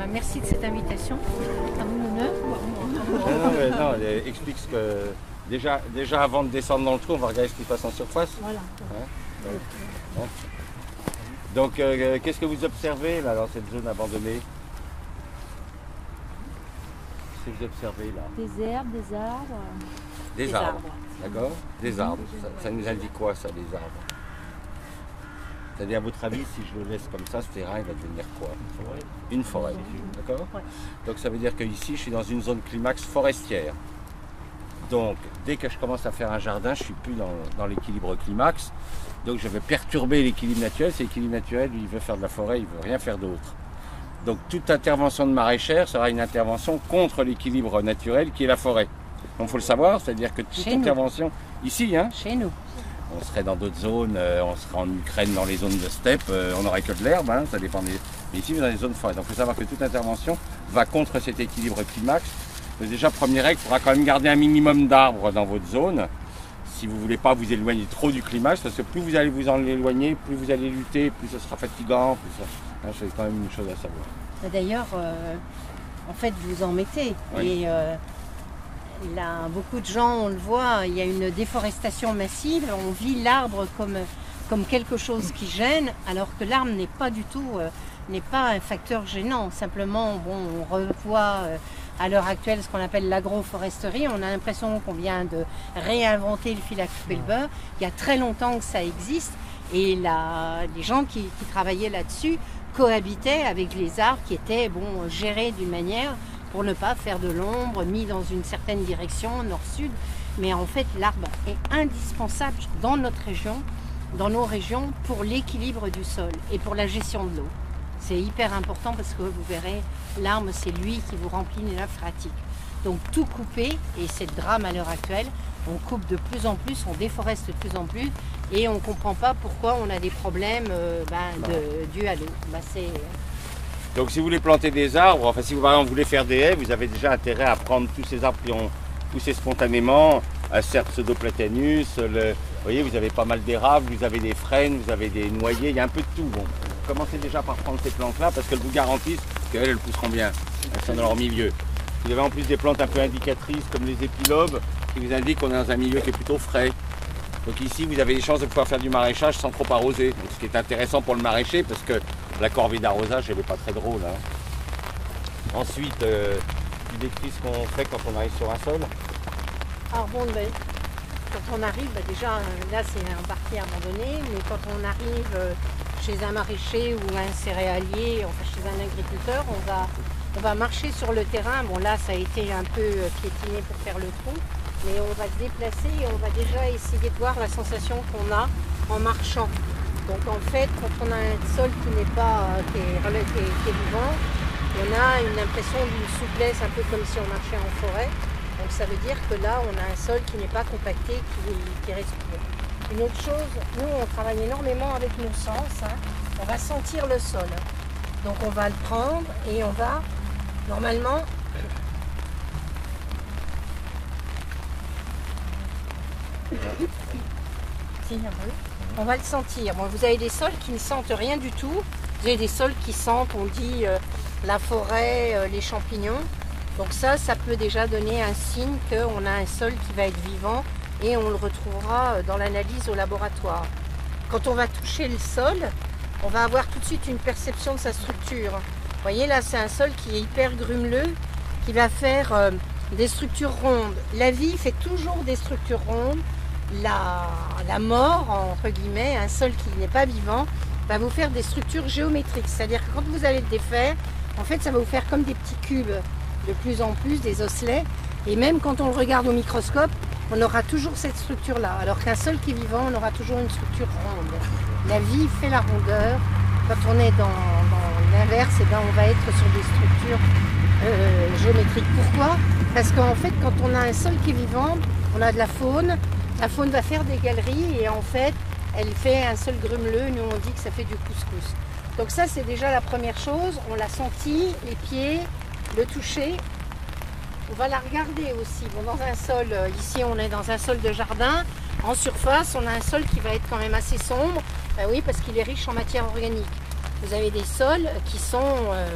Bah, merci de cette invitation. À mon honneur. Non, explique ce que... Déjà avant de descendre dans le trou, on va regarder ce qui se passe en surface. Voilà. Hein. Donc, qu'est-ce que vous observez là dans cette zone abandonnée? Qu'est-ce que vous observez là? Des herbes, des arbres. Des arbres. D'accord? Des arbres. Ça nous indique quoi ça, des arbres? C'est-à-dire, à votre avis, si je le laisse comme ça, ce terrain, il va devenir quoi? Une forêt. D'accord? Ouais. Donc ça veut dire que ici, je suis dans une zone climax forestière. Donc, dès que je commence à faire un jardin, je ne suis plus dans l'équilibre climax. Donc, je vais perturber l'équilibre naturel. Cet équilibre naturel, lui, il veut faire de la forêt, il ne veut rien faire d'autre. Donc, toute intervention de maraîchère sera une intervention contre l'équilibre naturel qui est la forêt. Donc, il faut le savoir, c'est-à-dire que toute intervention, ici, hein, Chez nous. on serait dans d'autres zones, on serait en Ukraine dans les zones de steppe, on n'aurait que de l'herbe, hein, ça dépend des... Mais ici, dans les zones forêt. Donc, il faut savoir que toute intervention va contre cet équilibre climax. Donc, déjà, première règle, il faudra quand même garder un minimum d'arbres dans votre zone. Si vous ne voulez pas vous éloigner trop du climax, parce que plus vous allez vous en éloigner, plus vous allez lutter, plus ce sera fatigant. C'est quand même une chose à savoir. D'ailleurs, en fait, vous en mettez. Oui. Et là, beaucoup de gens, on le voit, il y a une déforestation massive. On vit l'arbre comme quelque chose qui gêne, alors que l'arbre n'est pas du tout, n'est pas un facteur gênant. Simplement, bon, on revoit à l'heure actuelle ce qu'on appelle l'agroforesterie. On a l'impression qu'on vient de réinventer le fil à couper le beurre. Il y a très longtemps que ça existe. Et les gens qui travaillaient là-dessus cohabitaient avec les arbres qui étaient gérés d'une manière pour ne pas faire de l'ombre, mis dans une certaine direction, nord-sud. Mais en fait, l'arbre est indispensable dans notre région, dans nos régions, pour l'équilibre du sol et pour la gestion de l'eau. C'est hyper important parce que vous verrez, l'arbre, c'est lui qui vous remplit les nappes phréatiques. Donc tout couper, et c'est le drame à l'heure actuelle, on coupe de plus en plus, on déforeste de plus en plus, et on ne comprend pas pourquoi on a des problèmes dus à l'eau. Donc si vous voulez planter des arbres, enfin si vous par exemple voulez faire des haies, vous avez déjà intérêt à prendre tous ces arbres qui ont poussé spontanément, Acer pseudoplatanus, vous voyez, vous avez pas mal d'érables, vous avez des frênes, vous avez des noyers, il y a un peu de tout. Bon, commencez déjà par prendre ces plantes-là parce qu'elles vous garantissent qu'elles pousseront bien, elles sont dans leur milieu. Vous avez en plus des plantes un peu indicatrices comme les épilobes qui vous indiquent qu'on est dans un milieu qui est plutôt frais. Donc ici, vous avez des chances de pouvoir faire du maraîchage sans trop arroser. Donc, ce qui est intéressant pour le maraîcher parce que la corvée d'arrosage, elle n'est pas très drôle. Hein. Ensuite, tu décris ce qu'on fait quand on arrive sur un sol. Alors bon, quand on arrive, déjà, là c'est un parquet abandonné, mais quand on arrive chez un maraîcher ou un céréalier, enfin chez un agriculteur, on va marcher sur le terrain. Bon là, ça a été un peu piétiné pour faire le trou, mais on va se déplacer et on va déjà essayer de voir la sensation qu'on a en marchant. Donc en fait, quand on a un sol qui n'est pas qui est vivant, on a une impression d'une souplesse, un peu comme si on marchait en forêt. Donc ça veut dire que là, on a un sol qui n'est pas compacté, qui respire. Une autre chose, nous, on travaille énormément avec nos sens. Hein. On va sentir le sol. Donc on va le prendre et on va, normalement, on va le sentir. Bon, vous avez des sols qui ne sentent rien du tout. Vous avez des sols qui sentent, on dit, la forêt, les champignons. Donc ça peut déjà donner un signe qu'on a un sol qui va être vivant et on le retrouvera dans l'analyse au laboratoire. Quand on va toucher le sol, on va avoir tout de suite une perception de sa structure. Vous voyez là, c'est un sol qui est hyper grumeleux, qui va faire des structures rondes. La vie fait toujours des structures rondes. La mort, entre guillemets, un sol qui n'est pas vivant, va vous faire des structures géométriques. C'est-à-dire que quand vous allez le défaire, en fait, ça va vous faire comme des petits cubes. De plus en plus, des osselets. Et même quand on le regarde au microscope, on aura toujours cette structure-là. Alors qu'un sol qui est vivant, on aura toujours une structure ronde. La vie fait la rondeur. Quand on est dans l'inverse, on va être sur des structures géométriques. Pourquoi? Parce qu'en fait, quand on a un sol qui est vivant, on a de la faune. La faune va faire des galeries et en fait, elle fait un sol grumeleux. Nous, on dit que ça fait du couscous. Donc ça, c'est déjà la première chose. On l'a senti, les pieds, le toucher. On va la regarder aussi. Bon, dans un sol, ici on est dans un sol de jardin. En surface, on a un sol qui va être quand même assez sombre. Oui, parce qu'il est riche en matière organique. Vous avez des sols qui sont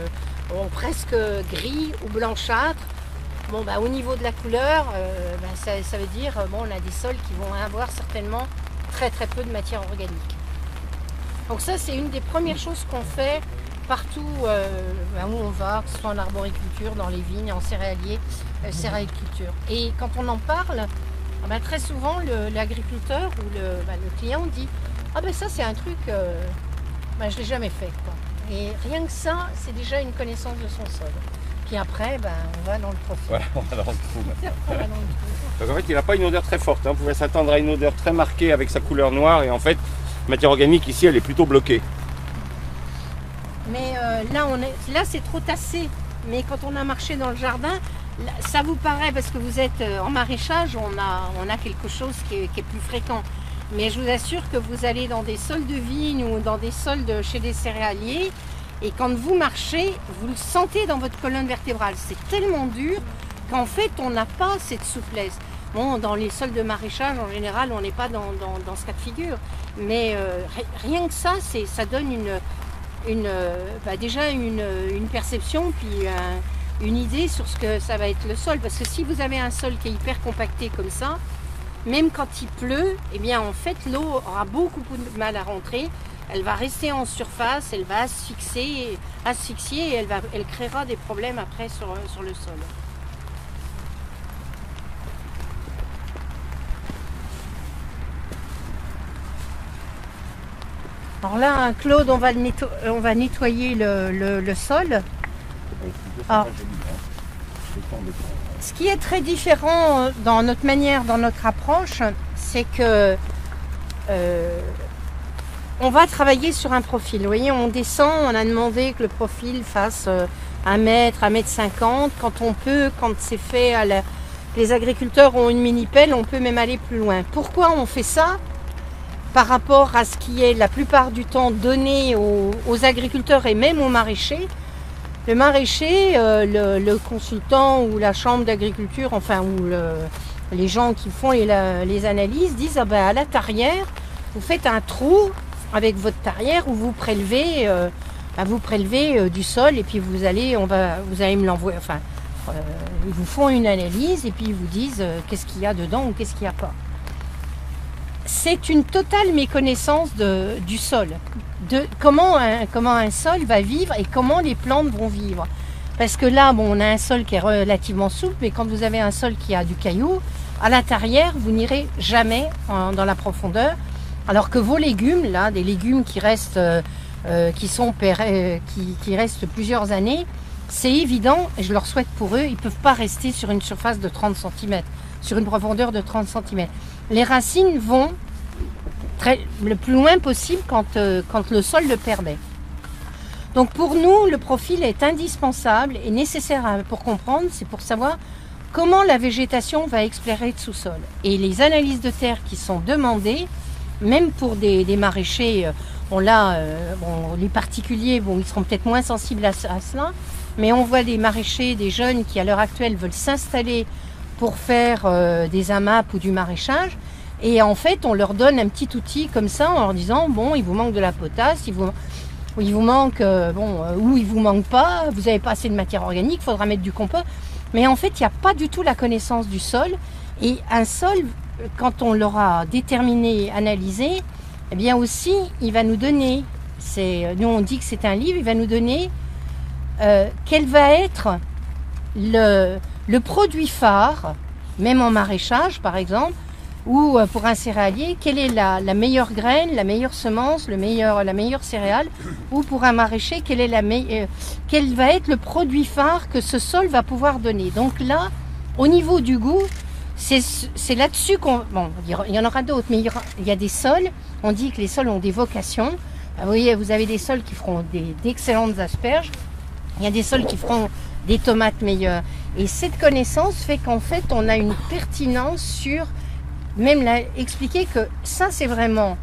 bon, presque gris ou blanchâtre. Bon, bah, au niveau de la couleur, ça veut dire bon, on a des sols qui vont avoir certainement très très peu de matière organique. Donc ça, c'est une des premières choses qu'on fait partout où on va, que ce soit en arboriculture, dans les vignes, en céréaliculture. Et quand on en parle, très souvent l'agriculteur ou le client dit « Ah ben ça c'est un truc, je ne l'ai jamais fait. » Et rien que ça, c'est déjà une connaissance de son sol. Puis après, on va dans le profil. Voilà, on va dans le trou. Donc en fait, il n'a pas une odeur très forte. Vous pouvez s'attendre à une odeur très marquée avec sa couleur noire. Et en fait, la matière organique ici, elle est plutôt bloquée. Mais là c'est trop tassé. Mais quand on a marché dans le jardin, ça vous paraît, parce que vous êtes en maraîchage, on a quelque chose qui est plus fréquent. Mais je vous assure que vous allez dans des sols de vigne ou dans des sols chez des céréaliers, et quand vous marchez, vous le sentez dans votre colonne vertébrale. C'est tellement dur qu'en fait, on n'a pas cette souplesse. Bon, dans les sols de maraîchage, en général, on n'est pas dans ce cas de figure. Mais rien que ça, ça donne déjà une perception, puis une idée sur ce que ça va être le sol. Parce que si vous avez un sol qui est hyper compacté comme ça, même quand il pleut, eh bien en fait l'eau aura beaucoup de mal à rentrer. Elle va rester en surface, elle va asphyxier et elle créera des problèmes après sur le sol. Alors là, Claude, on va nettoyer le sol. Alors, ce qui est très différent dans notre manière, dans notre approche, c'est que on va travailler sur un profil. Vous voyez, on descend, on a demandé que le profil fasse 1 mètre, 1,50 m. Quand c'est fait, les agriculteurs ont une mini-pelle, on peut même aller plus loin. Pourquoi on fait ça? Par rapport à ce qui est la plupart du temps donné aux agriculteurs et même aux maraîchers. Le maraîcher, le consultant ou la chambre d'agriculture, les gens qui font les analyses disent à la tarière, vous faites un trou avec votre tarière où vous prélevez, du sol, et puis vous allez me l'envoyer. Ils vous font une analyse et puis ils vous disent qu'est-ce qu'il y a dedans ou qu'est-ce qu'il n'y a pas. C'est une totale méconnaissance du sol, de comment un sol va vivre et comment les plantes vont vivre. Parce que là, on a un sol qui est relativement souple, mais quand vous avez un sol qui a du caillou, à l'intérieur, vous n'irez jamais dans la profondeur. Alors que vos légumes, là, des légumes qui restent, qui restent plusieurs années, c'est évident, et je leur souhaite pour eux, ils ne peuvent pas rester sur une surface de 30 cm, sur une profondeur de 30 cm. Les racines vont le plus loin possible quand le sol le permet. Donc pour nous, le profil est indispensable et nécessaire pour comprendre, c'est pour savoir comment la végétation va explorer le sous-sol. Et les analyses de terre qui sont demandées, même pour des maraîchers, les particuliers, ils seront peut-être moins sensibles à cela, mais on voit des maraîchers, des jeunes qui à l'heure actuelle veulent s'installer pour faire des AMAP ou du maraîchage. Et en fait, on leur donne un petit outil comme ça en leur disant, il vous manque de la potasse, il vous manque, ou il vous manque pas, vous n'avez pas assez de matière organique, il faudra mettre du compost. Mais en fait, il n'y a pas du tout la connaissance du sol. Et un sol, quand on l'aura déterminé, analysé, eh bien aussi, il va nous donner, nous on dit que c'est un livre, il va nous donner quel va être le produit phare, même en maraîchage par exemple, ou pour un céréalier, quelle est la meilleure graine, la meilleure semence, la meilleure céréale, ou pour un maraîcher, quel va être le produit phare que ce sol va pouvoir donner. Donc là, au niveau du goût, c'est là-dessus qu'on... il y en aura d'autres, mais il y a des sols, on dit que les sols ont des vocations. Vous voyez, vous avez des sols qui feront d'excellentes asperges, il y a des sols qui feront des tomates meilleures. Et cette connaissance fait qu'en fait, on a une pertinence sur... Même expliquer que ça, c'est vraiment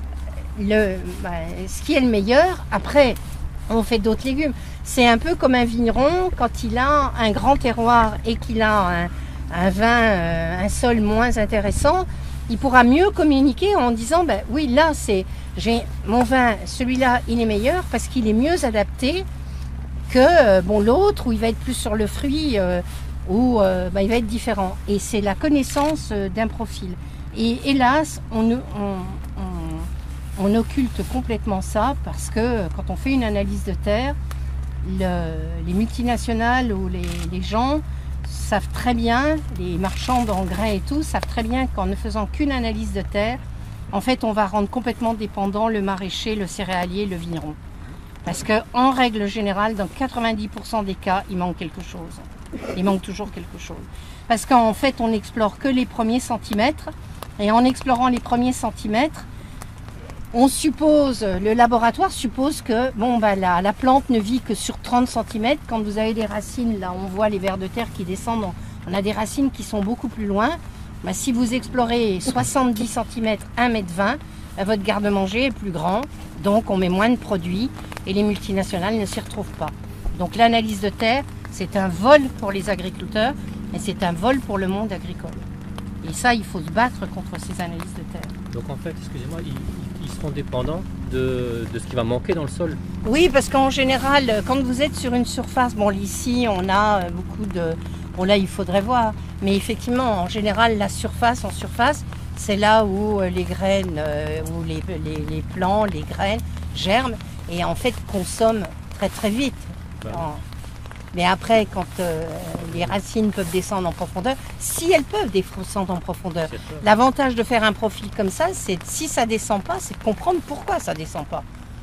ce qui est le meilleur. Après, on fait d'autres légumes. C'est un peu comme un vigneron, quand il a un grand terroir et qu'il a un vin, un sol moins intéressant, il pourra mieux communiquer en disant, oui, là, j'ai mon vin, celui-là, il est meilleur parce qu'il est mieux adapté que bon, l'autre, où il va être plus sur le fruit, où il va être différent. Et c'est la connaissance d'un profil. Et hélas, on occulte complètement ça parce que quand on fait une analyse de terre, les multinationales ou les gens savent très bien, les marchands d'engrais et tout, savent très bien qu'en ne faisant qu'une analyse de terre, en fait, on va rendre complètement dépendant le maraîcher, le céréalier, le vigneron. Parce qu'en règle générale, dans 90% des cas, il manque quelque chose. Il manque toujours quelque chose. Parce qu'en fait, on n'explore que les premiers centimètres. Et en explorant les premiers centimètres, on suppose, le laboratoire suppose que bon, bah, la plante ne vit que sur 30 cm. Quand vous avez des racines, là on voit les vers de terre qui descendent, on a des racines qui sont beaucoup plus loin. Bah, si vous explorez 70 cm, 1,20 m, bah, votre garde-manger est plus grand, donc on met moins de produits et les multinationales ne s'y retrouvent pas. Donc l'analyse de terre, c'est un vol pour les agriculteurs et c'est un vol pour le monde agricole. Et ça, il faut se battre contre ces analyses de terre. Donc en fait, excusez-moi, ils seront dépendants de ce qui va manquer dans le sol. Oui, parce qu'en général, quand vous êtes sur une surface, bon ici on a beaucoup de... Bon là il faudrait voir, mais effectivement en général la surface, c'est là où les graines, où les plants, les graines germent et en fait consomment très très vite. Ouais. Mais après, quand les racines peuvent descendre en profondeur, si elles peuvent descendre en profondeur, l'avantage de faire un profil comme ça, c'est si ça descend pas, c'est de comprendre pourquoi ça descend pas.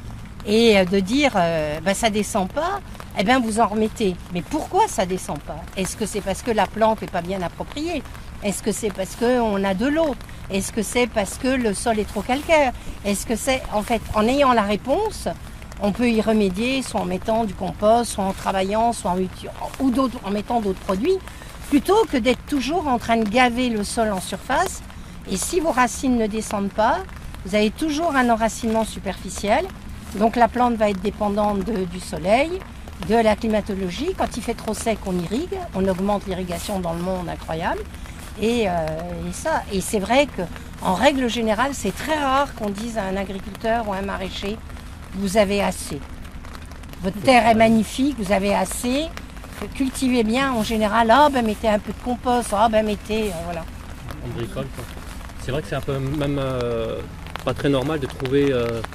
Et de dire, ça descend pas, eh bien vous en remettez. Mais pourquoi ça descend pas? Est-ce que c'est parce que la plante n'est pas bien appropriée? Est-ce que c'est parce qu'on a de l'eau? Est-ce que c'est parce que le sol est trop calcaire? Est-ce que c'est, en fait, en ayant la réponse, on peut y remédier, soit en mettant du compost, soit en travaillant, soit en mettant d'autres produits, plutôt que d'être toujours en train de gaver le sol en surface. Et si vos racines ne descendent pas, vous avez toujours un enracinement superficiel. Donc la plante va être dépendante du soleil, de la climatologie. Quand il fait trop sec, on irrigue, on augmente l'irrigation dans le monde, incroyable. Et c'est vrai qu'en règle générale, c'est très rare qu'on dise à un agriculteur ou à un maraîcher: vous avez assez. Votre terre est magnifique, vous avez assez. Cultivez bien en général. Mettez un peu de compost. Mettez, voilà. On bricole, quoi. C'est vrai que c'est un peu même pas très normal de trouver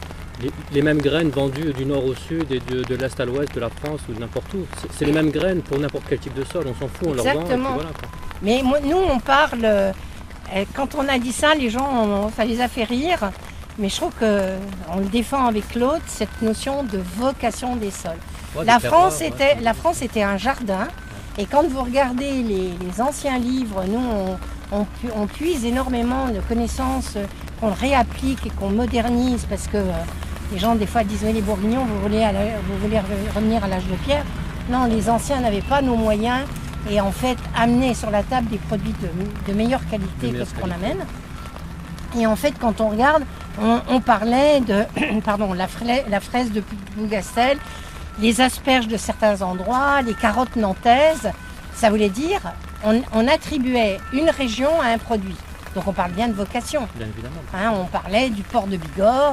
les mêmes graines vendues du nord au sud et de l'est à l'ouest de la France ou de n'importe où. C'est les mêmes graines pour n'importe quel type de sol. On s'en fout, on leur vend. Exactement. Voilà, quoi. Mais nous, on parle. Quand on a dit ça, les gens, ça les a fait rire. Mais je trouve qu'on le défend avec Claude, cette notion de vocation des sols. Ouais, la France était un jardin. Et quand vous regardez les anciens livres, nous, on puise énormément de connaissances qu'on réapplique et qu'on modernise. Parce que les gens, des fois, disent: mais les Bourguignons, vous voulez revenir à l'âge de pierre? Non, les anciens n'avaient pas nos moyens. Et en fait, amener sur la table des produits de meilleure qualité que ce qu'on amène. Et en fait, quand on regarde, on parlait de la fraise de Plougastel, les asperges de certains endroits, les carottes nantaises. Ça voulait dire, on attribuait une région à un produit. Donc on parle bien de vocation. Bien évidemment. On parlait du port de Bigorre.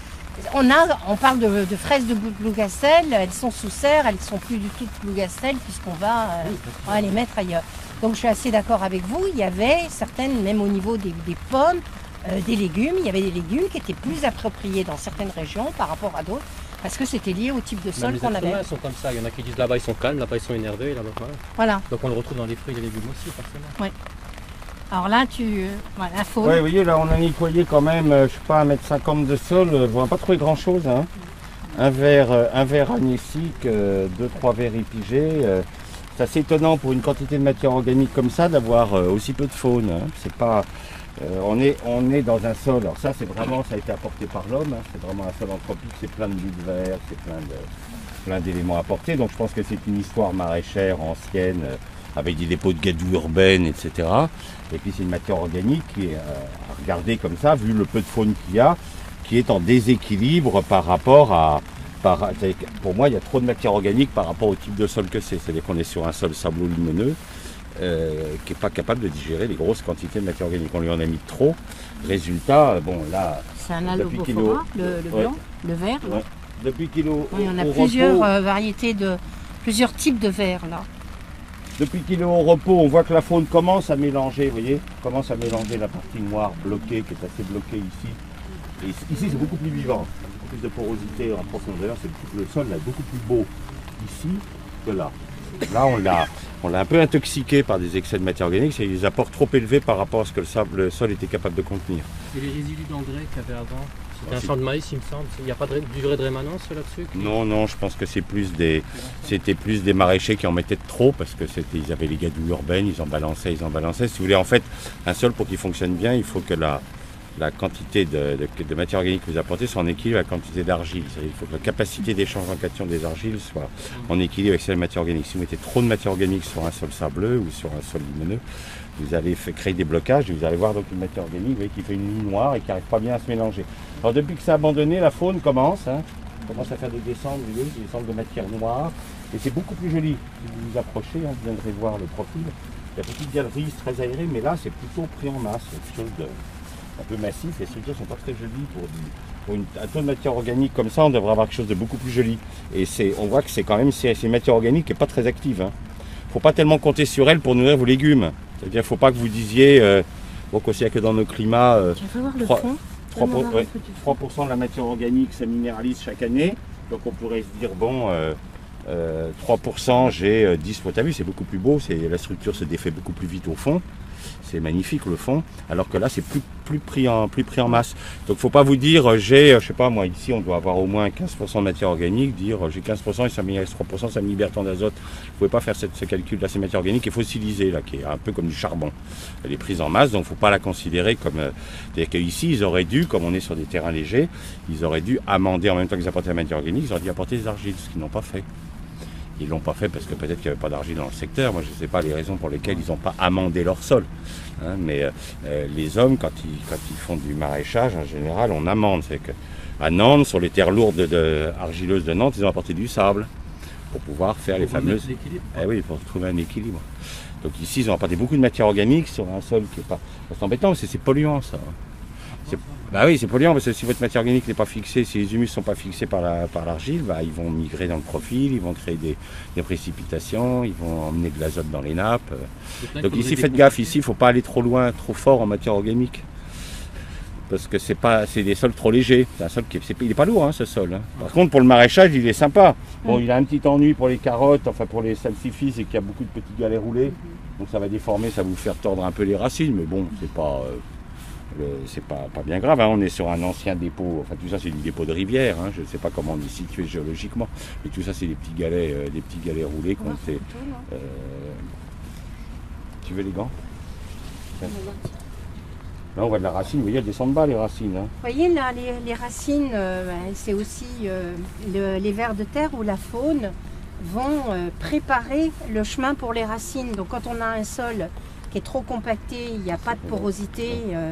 On parle de fraises de Plougastel, elles sont sous serre, elles ne sont plus du tout de Plougastel puisqu'on va les mettre ailleurs. Donc je suis assez d'accord avec vous, il y avait certaines, même au niveau des pommes, des légumes, il y avait des légumes qui étaient plus appropriés dans certaines régions par rapport à d'autres, parce que c'était lié au type de sol qu'on avait. Les êtres humains sont comme ça, il y en a qui disent là-bas ils sont calmes, là-bas ils sont énervés, là-bas voilà. Donc on le retrouve dans les fruits et les légumes aussi forcément. Oui. Alors là, faut... Oui, vous voyez, là on a nettoyé quand même, je sais pas, 1,50 m de sol, on n'a pas trouvé grand chose. Hein. Un verre agnésique, 2-3 verres épigés. C'est assez étonnant pour une quantité de matière organique comme ça d'avoir aussi peu de faune. Hein. C'est pas, on est dans un sol, alors ça a été apporté par l'homme, hein. C'est vraiment un sol anthropique, c'est plein de bulles verts, c'est plein d'éléments apportés. Donc je pense que c'est une histoire maraîchère ancienne, avec des dépôts de gadoue urbaine, etc. Et puis c'est une matière organique qui est, à regarder comme ça, vu le peu de faune qu'il y a, qui est en déséquilibre par rapport à... Pour moi, il y a trop de matière organique par rapport au type de sol que c'est. C'est-à-dire qu'on est sur un sol sablo-limoneux qui n'est pas capable de digérer les grosses quantités de matière organique. On lui en a mis trop. Résultat, là... C'est un allobophora, le blanc, le vert. Ouais. Depuis qu'il il y en a plusieurs variétés de plusieurs types de verre là. Depuis qu'il est au repos, on voit que la faune commence à mélanger, vous voyez, commence à mélanger la partie noire bloquée, qui est assez bloquée ici. Et ici, c'est beaucoup plus vivant, beaucoup plus de porosité en profondeur, le sol est beaucoup plus beau ici que là. Là, on l'a un peu intoxiqué par des excès de matière organique, c'est des apports trop élevés par rapport à ce que le sol était capable de contenir. Et les résidus d'engrais qu'il y avait avant, c'était un champ de maïs, il me semble. Il n'y a pas de durée de rémanence là-dessus? Non, je pense que c'était plus des maraîchers qui en mettaient trop parce que ils avaient les gadouilles urbaines, ils en balançaient. Si vous voulez, en fait, un sol pour qu'il fonctionne bien, il faut que la quantité de matière organique que vous apportez soit en équilibre avec la quantité d'argile. Il faut que la capacité d'échange en cation des argiles soit en équilibre avec celle de la matière organique. Si vous mettez trop de matière organique sur un sol sableux ou sur un sol limoneux, vous allez créer des blocages et vous allez voir donc une matière organique, vous voyez, qui fait une ligne noire et qui n'arrive pas bien à se mélanger. Alors depuis que c'est abandonné, la faune commence à faire des descentes, vous voyez, des descentes de matière noire. Et c'est beaucoup plus joli. Si vous vous approchez, vous viendrez voir le profil. Il y a une petite galerie très aérée, mais là c'est plutôt pris en masse, quelque chose de un peu massif. Les structures ne sont pas très jolies pour un taux de matière organique comme ça. On devrait avoir quelque chose de beaucoup plus joli. Et on voit que c'est quand même une matière organique qui n'est pas très active. Il ne faut pas tellement compter sur elle pour nourrir vos légumes. C'est-à-dire qu'il ne faut pas que vous disiez, qu'il n'y a que dans nos climats, 3% de la matière organique se minéralise chaque année. Donc on pourrait se dire, 3%, j'ai 10 fois. T'as vu, c'est beaucoup plus beau, la structure se défait beaucoup plus vite au fond. C'est magnifique le fond, alors que là c'est plus pris en masse. Donc il ne faut pas vous dire je sais pas moi, ici on doit avoir au moins 15% de matière organique, dire j'ai 15% et ça me minéralise 3%, ça me libère tant d'azote. Vous ne pouvez pas faire ce calcul là, c'est matière organique qui est fossilisée là, qui est un peu comme du charbon. Elle est prise en masse, donc il ne faut pas la considérer comme. C'est-à-dire qu'ici ils auraient dû, comme on est sur des terrains légers, ils auraient dû amender en même temps qu'ils apportaient la matière organique, ils auraient dû apporter des argiles, ce qu'ils n'ont pas fait. Ils ne l'ont pas fait parce que peut-être qu'il n'y avait pas d'argile dans le secteur. Moi, je ne sais pas les raisons pour lesquelles ils n'ont pas amendé leur sol. Mais les hommes, quand ils font du maraîchage, en général, on amende. C'est qu'à Nantes, sur les terres lourdes argileuses de Nantes, ils ont apporté du sable pour pouvoir faire les fameuses. Oui, pour trouver un équilibre. Donc ici, ils ont apporté beaucoup de matière organique sur un sol qui n'est pas. C'est embêtant parce que c'est polluant, ça. Oui, c'est polluant parce que si votre matière organique n'est pas fixée, si les humus ne sont pas fixés par l'argile, ils vont migrer dans le profil, ils vont créer des précipitations, ils vont emmener de l'azote dans les nappes. Donc ici, faites gaffe, ici, il ne faut pas aller trop loin, trop fort en matière organique. Parce que c'est des sols trop légers. C'est un sol il n'est pas lourd, ce sol. Par contre, pour le maraîchage, il est sympa. Bon, il a un petit ennui pour les carottes, pour les salsifis, c'est qu'il y a beaucoup de petits galets roulés. Donc ça va déformer, ça va vous faire tordre un peu les racines, mais bon, c'est pas bien grave, on est sur un ancien dépôt, tout ça c'est du dépôt de rivière, je ne sais pas comment on est situé géologiquement, mais tout ça c'est des petits galets roulés qu'on fait. Tu veux les gants? Là on voit de la racine, vous voyez, elles descendent bas les racines. Vous voyez là, les racines, c'est aussi les vers de terre où la faune vont préparer le chemin pour les racines. Donc quand on a un sol qui est trop compacté, il n'y a pas de porosité.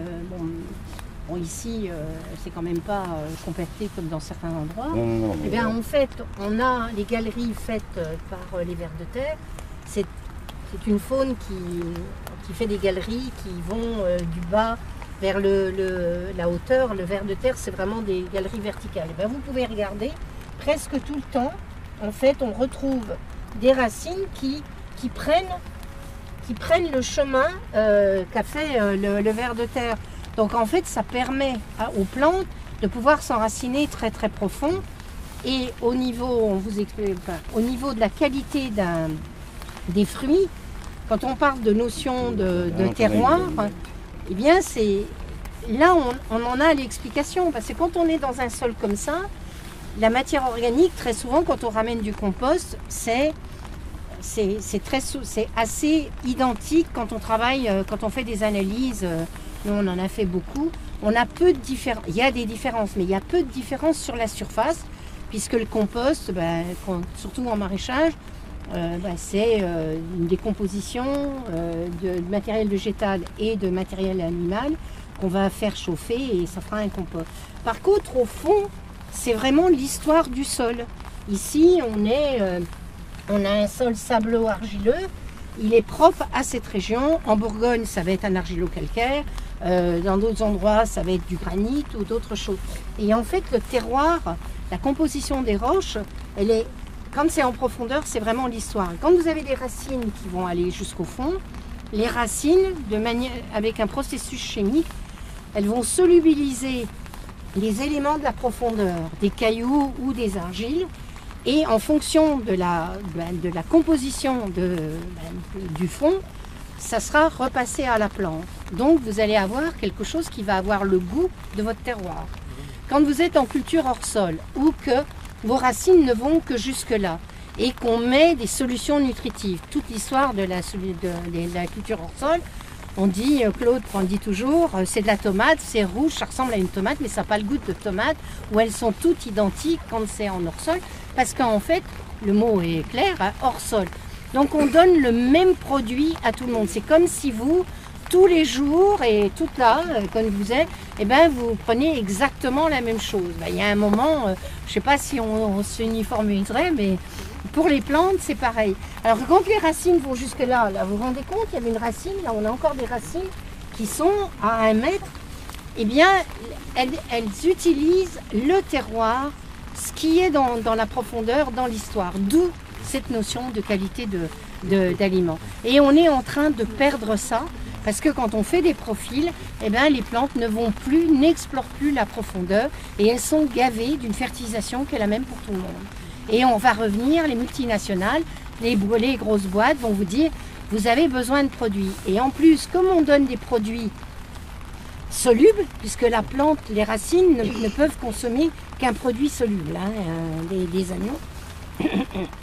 Ici, c'est quand même pas compacté comme dans certains endroits. En fait, on a les galeries faites par les vers de terre. C'est une faune qui fait des galeries qui vont du bas vers la hauteur. Le ver de terre, c'est vraiment des galeries verticales. Vous pouvez regarder, presque tout le temps, en fait, on retrouve des racines qui prennent le chemin qu'a fait le ver de terre. Donc en fait, ça permet aux plantes de pouvoir s'enraciner très très profond. Et au niveau de la qualité des fruits, quand on parle de notion de terroir, eh bien là on en a l'explication. Parce que quand on est dans un sol comme ça, la matière organique, très souvent quand on ramène du compost, c'est assez identique quand on travaille, quand on fait des analyses. Nous, on en a fait beaucoup. On a peu de différences. Il y a des différences, mais il y a peu de différences sur la surface, puisque le compost, surtout en maraîchage, c'est une décomposition de matériel végétal et de matériel animal qu'on va faire chauffer et ça fera un compost. Par contre, au fond, c'est vraiment l'histoire du sol. Ici, on a un sol sableux-argileux, il est propre à cette région. En Bourgogne, ça va être un argilo-calcaire. Dans d'autres endroits, ça va être du granit ou d'autres choses. Et en fait, le terroir, la composition des roches, elle est Quand c'est en profondeur, c'est vraiment l'histoire. Quand vous avez des racines qui vont aller jusqu'au fond, les racines, avec un processus chimique, elles vont solubiliser les éléments de la profondeur, des cailloux ou des argiles, et en fonction de la composition du fond, ça sera repassé à la plante. Donc vous allez avoir quelque chose qui va avoir le goût de votre terroir. Quand vous êtes en culture hors sol, ou que vos racines ne vont que jusque-là, et qu'on met des solutions nutritives, toute l'histoire de la culture hors sol, on dit, Claude dit toujours, c'est de la tomate, c'est rouge, ça ressemble à une tomate, mais ça n'a pas le goût de tomate, ou elles sont toutes identiques quand c'est en hors sol, parce qu'en fait, le mot est clair, hein, hors sol. Donc on donne le même produit à tout le monde. C'est comme si vous, tous les jours et tout là, quand vous êtes, eh ben, vous prenez exactement la même chose. Ben, il y a un moment, je ne sais pas si on s'uniformiserait, mais pour les plantes, c'est pareil. Alors que quand les racines vont jusque là, vous vous rendez compte, il y avait une racine, là on a encore des racines qui sont à 1 mètre, eh bien, elles utilisent le terroir, ce qui est dans la profondeur, dans l'histoire. D'où cette notion de qualité d'aliments. Et on est en train de perdre ça, parce que quand on fait des profils, eh bien, les plantes n'explorent plus la profondeur, et elles sont gavées d'une fertilisation qui est la même pour tout le monde. Et on va revenir, les multinationales, les grosses boîtes vont vous dire, vous avez besoin de produits. Et en plus, comme on donne des produits solubles, puisque la plante, les racines ne peuvent consommer qu'un produit soluble, hein, des agneaux.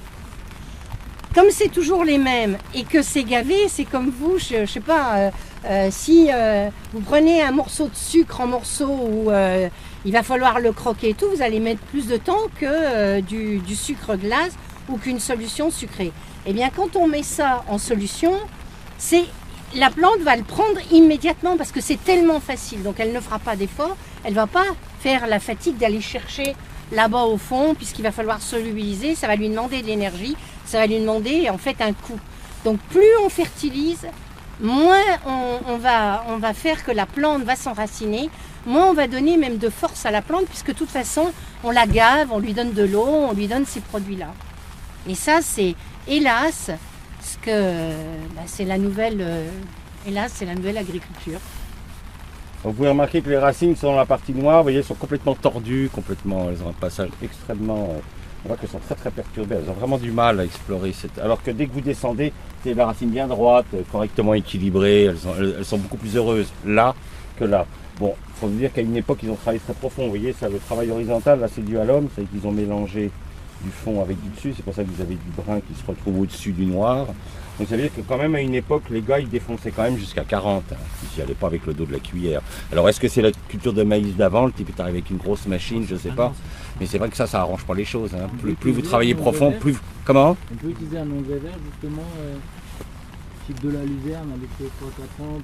Comme c'est toujours les mêmes et que c'est gavé, c'est comme vous, je ne sais pas, si vous prenez un morceau de sucre en morceaux où il va falloir le croquer et tout, vous allez mettre plus de temps que du sucre glace ou qu'une solution sucrée. Eh bien, quand on met ça en solution, la plante va le prendre immédiatement parce que c'est tellement facile. Donc, elle ne fera pas d'effort, elle ne va pas faire la fatigue d'aller chercher là-bas au fond, puisqu'il va falloir solubiliser, ça va lui demander de l'énergie, ça va lui demander en fait un coût. Donc plus on fertilise, moins on va faire que la plante va s'enraciner, moins on va donner même de force à la plante, puisque de toute façon on la gave, on lui donne de l'eau, on lui donne ces produits-là. Et ça c'est hélas, c'est la nouvelle agriculture. Vous pouvez remarquer que les racines sont dans la partie noire, vous voyez, elles sont complètement tordues, elles ont un passage extrêmement... on voit qu'elles sont très très perturbées, elles ont vraiment du mal à explorer. Alors que dès que vous descendez, c'est la racine bien droite, correctement équilibrée, elles sont beaucoup plus heureuses là que là. Bon, il faut vous dire qu'à une époque, ils ont travaillé très profond, vous voyez, ça, le travail horizontal, là c'est dû à l'homme, c'est qu'ils ont mélangé du fond avec du dessus, c'est pour ça que vous avez du brun qui se retrouve au-dessus du noir. Donc ça veut dire que quand même à une époque, les gars ils défonçaient quand même jusqu'à 40, hein. Ils n'y allaient pas avec le dos de la cuillère. Alors est-ce que c'est la culture de maïs d'avant, le type est arrivé avec une grosse machine, je ne sais pas. Mais c'est vrai que ça arrange pas les choses, hein. Plus vous travaillez profond, plus... Comment? On peut utiliser un engrais vert justement, type de la luzerne avec 3-4 ans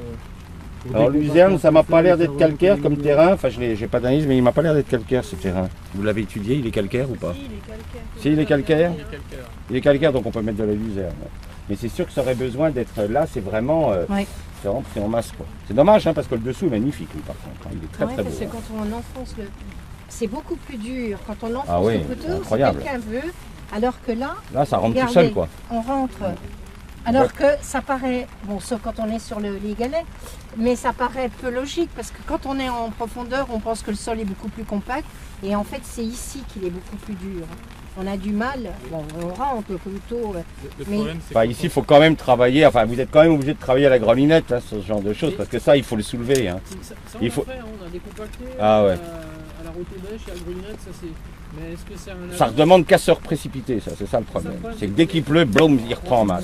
pour alors luzerne, ça m'a pas l'air d'être calcaire comme terrain, enfin j'ai pas d'analyse, mais il m'a pas l'air d'être calcaire ce terrain. Vous l'avez étudié, il est calcaire ou pas? Si, il est calcaire. Il est calcaire, donc on peut mettre de la luzerne. Mais c'est sûr que ça aurait besoin d'être là, c'est vraiment pris en masse, quoi. C'est dommage, hein, parce que le dessous est magnifique, lui, par contre, hein. Il est très très beau. Parce que hein. quand on enfonce c'est beaucoup plus dur. Quand on enfonce Ah oui, le couteau, si incroyable. quelqu'un veut, alors que là, Là, ça rentre tout regardez, seul, quoi. on rentre. Alors que ça paraît, bon, sauf quand on est sur les galets, mais ça paraît peu logique parce que quand on est en profondeur, on pense que le sol est beaucoup plus compact et en fait, c'est ici qu'il est beaucoup plus dur. On a du mal, bon, on rentre le couteau. Bah, ici, il faut quand même travailler, enfin, vous êtes quand même obligé de travailler à la grelinette, hein, ce genre de choses, parce que ça, il faut le soulever. Hein. Ça, il faut... on a décompacté ah, ouais. à la route-bêche et à la grelinette, ça c'est... Mais est-ce que c'est un... Ça redemande casseur précipité, ça, c'est ça le problème. C'est que dès qu'il pleut, boum, il reprend en masse.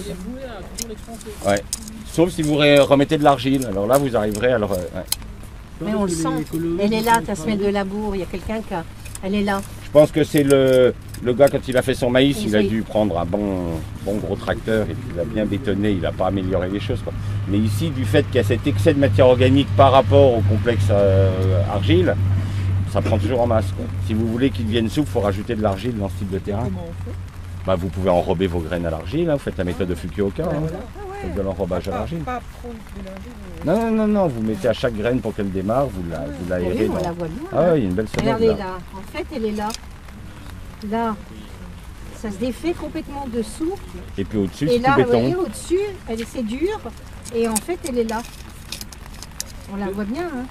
Ouais. Sauf si vous remettez de l'argile, alors là, vous arriverez à le... Ouais. Mais on le sent, elle est là, tu as se mettre de labour, il y a quelqu'un qui a... Elle est là. Je pense que c'est le gars, quand il a fait son maïs, il a dû prendre un bon gros tracteur et puis il a bien bétonné, il n'a pas amélioré les choses, quoi. Mais ici, du fait qu'il y a cet excès de matière organique par rapport au complexe argile, ça prend toujours en masse, quoi. Si vous voulez qu'il devienne souple, il faut rajouter de l'argile dans ce type de terrain. Comment on fait? Bah, vous pouvez enrober vos graines à l'argile, hein, vous faites la méthode de Fukuoka, hein. Faites de l'enrobage à l'argile. Pas trop mélanger. Non, vous mettez à chaque graine pour qu'elle démarre, vous l'aérez. On la voit bien. Ah oui, il y a une belle semence Regardez là. là, en fait elle est là. Là, ça se défait complètement dessous. Et puis au-dessus, Et c'est là, tout vous voyez, béton. au-dessus, c'est dur. Et en fait, elle est là. On la voit bien. Hein.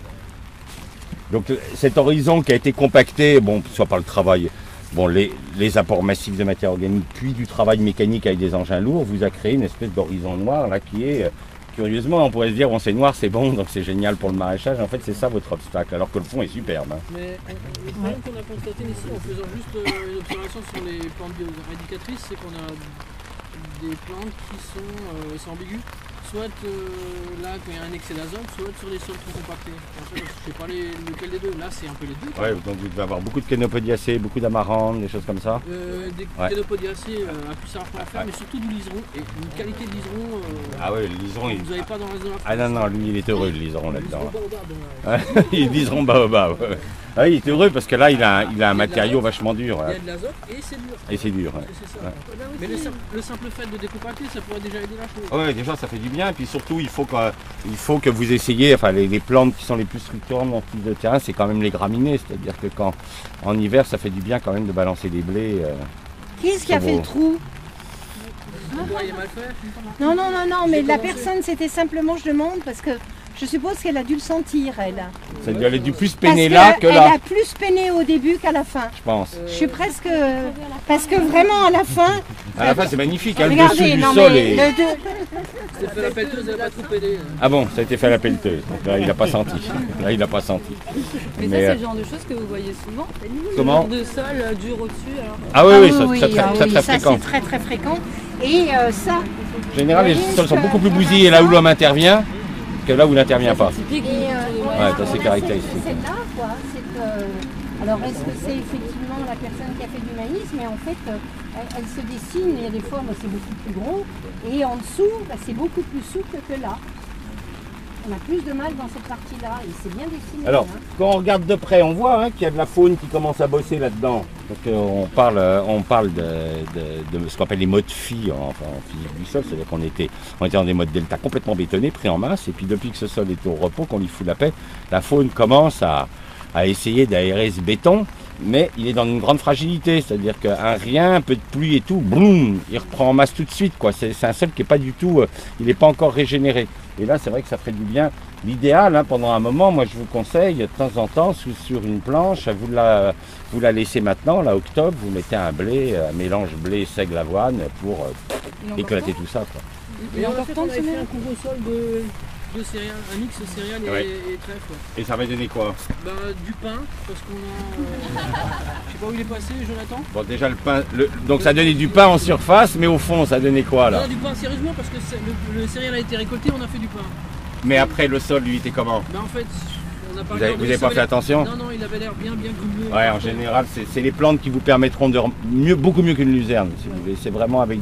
Donc cet horizon qui a été compacté, bon, soit par le travail, bon, les apports massifs de matière organique, puis du travail mécanique avec des engins lourds, vous a créé une espèce d'horizon noir là qui est, curieusement, on pourrait se dire, bon, c'est noir, c'est bon, donc c'est génial pour le maraîchage. En fait, c'est ça votre obstacle, alors que le fond est superbe. Hein. Mais le problème qu'on a constaté ici en faisant juste une observation sur les plantes bioéradicatrices, c'est qu'on a des plantes qui sont ambiguës. Soit là, quand il y a un excès d'azote, soit sur les sols trop compactés. En fait, je ne sais pas lequel des deux. Là, c'est un peu les deux. Ouais, donc vous devez avoir beaucoup de canopodiacées, beaucoup d'amarante, des choses comme ça. Des canopodiacées à plus savoir quoi faire, mais surtout du liseron. Et une qualité de liseron Ah ouais, le liseron, que vous n'avez pas dans le reste de la France. Ah non, non, lui, il est heureux, le liseron là-dedans. Baobab, Il est liseron baobab. Ouais. Ah, il est heureux parce que là, il a un matériau vachement dur. il y Ouais. a de l'azote et c'est dur. Et c'est dur. Ouais. C'est ça. Mais le simple fait de décompacter, ça pourrait déjà aider la chose. Ouais, déjà ça fait du bien, et puis surtout il faut que vous essayiez, enfin les plantes qui sont les plus structurantes dans ce type de terrain, c'est quand même les graminées, c'est-à-dire que quand en hiver ça fait du bien quand même de balancer des blés. Qui est-ce qui a C'est fait beau. le trou? Le doigt est mal fait. Non, mais J'ai la commencé. personne, c'était simplement, je demande, parce que je suppose qu'elle a dû le sentir, elle. Elle a dû plus Parce peiner là que elle là, a plus peiné au début qu'à la fin. je pense. Je suis presque... Parce que vraiment, à la fin... À la fin c'est magnifique, hein, le Regardez, dessus du non sol mais... est... C'était fait la pelleteuse, elle n'a pas trop aidé. Ah bon, ça a été fait à la pelleteuse, donc là il n'a pas senti. Là il n'a pas senti. Mais ça, c'est le genre de choses que vous voyez souvent. Comment Le genre de sol dur au-dessus. Alors... Ah oui, oui, ça, oui, très, très, ah très, oui, très ça fréquent. c'est très très fréquent. Et ça, En général, les Oui, sols sont ça- beaucoup plus bousillés là où l'homme intervient que là où il n'intervient pas. Typique du Ouais, ça, c'est caractéristique. C'est celle-là, quoi. Alors, est-ce que c'est effectivement la personne qui a fait du maïs? Mais en fait, elle se dessine. Il y a des fois, moi, c'est beaucoup plus gros. Et en dessous, c'est beaucoup plus souple que là. On a plus de mal dans cette partie-là. Et c'est bien dessiné. Alors, hein. quand on regarde de près, on voit qu'il y a de la faune qui commence à bosser là-dedans. Donc, on parle de ce qu'on appelle les modes phi, enfin, en physique du sol. C'est-à-dire qu'on était dans des modes delta complètement bétonnés, pris en masse. Et puis, depuis que ce sol est au repos, qu'on lui fout la paix, la faune commence à essayer d'aérer ce béton. Mais il est dans une grande fragilité. C'est-à-dire qu'un rien, un peu de pluie et tout, boum, il reprend en masse tout de suite, quoi. C'est un sol qui n'est pas du tout... il n'est pas encore régénéré. Et là, c'est vrai que ça ferait du bien. L'idéal, pendant un moment, moi je vous conseille, de temps en temps, sur une planche, vous la laissez maintenant, là, octobre, vous mettez un blé, un mélange blé, seigle, avoine, pour éclater tout ça, quoi. Et on a important de fait semer. un couvre-sol de céréales, un mix céréales Ouais. et trèfle. Et ça va donner quoi? Du pain, parce qu'on a... je sais pas où il est passé, Jonathan. Bon, déjà le pain, donc ça donnait du pain en surface, mais au fond, ça donnait quoi, On là? a du pain sérieusement, parce que le céréal a été récolté, on a fait du pain. Mais après, le sol, lui, était comment? En fait, on n'a pas Vous avez regardé, ça pas avait fait l'air- attention? Non, il avait l'air bien grumelé. Ouais, en général, c'est les plantes qui vous permettront de beaucoup mieux qu'une luzerne, si vous voulez. C'est vraiment avec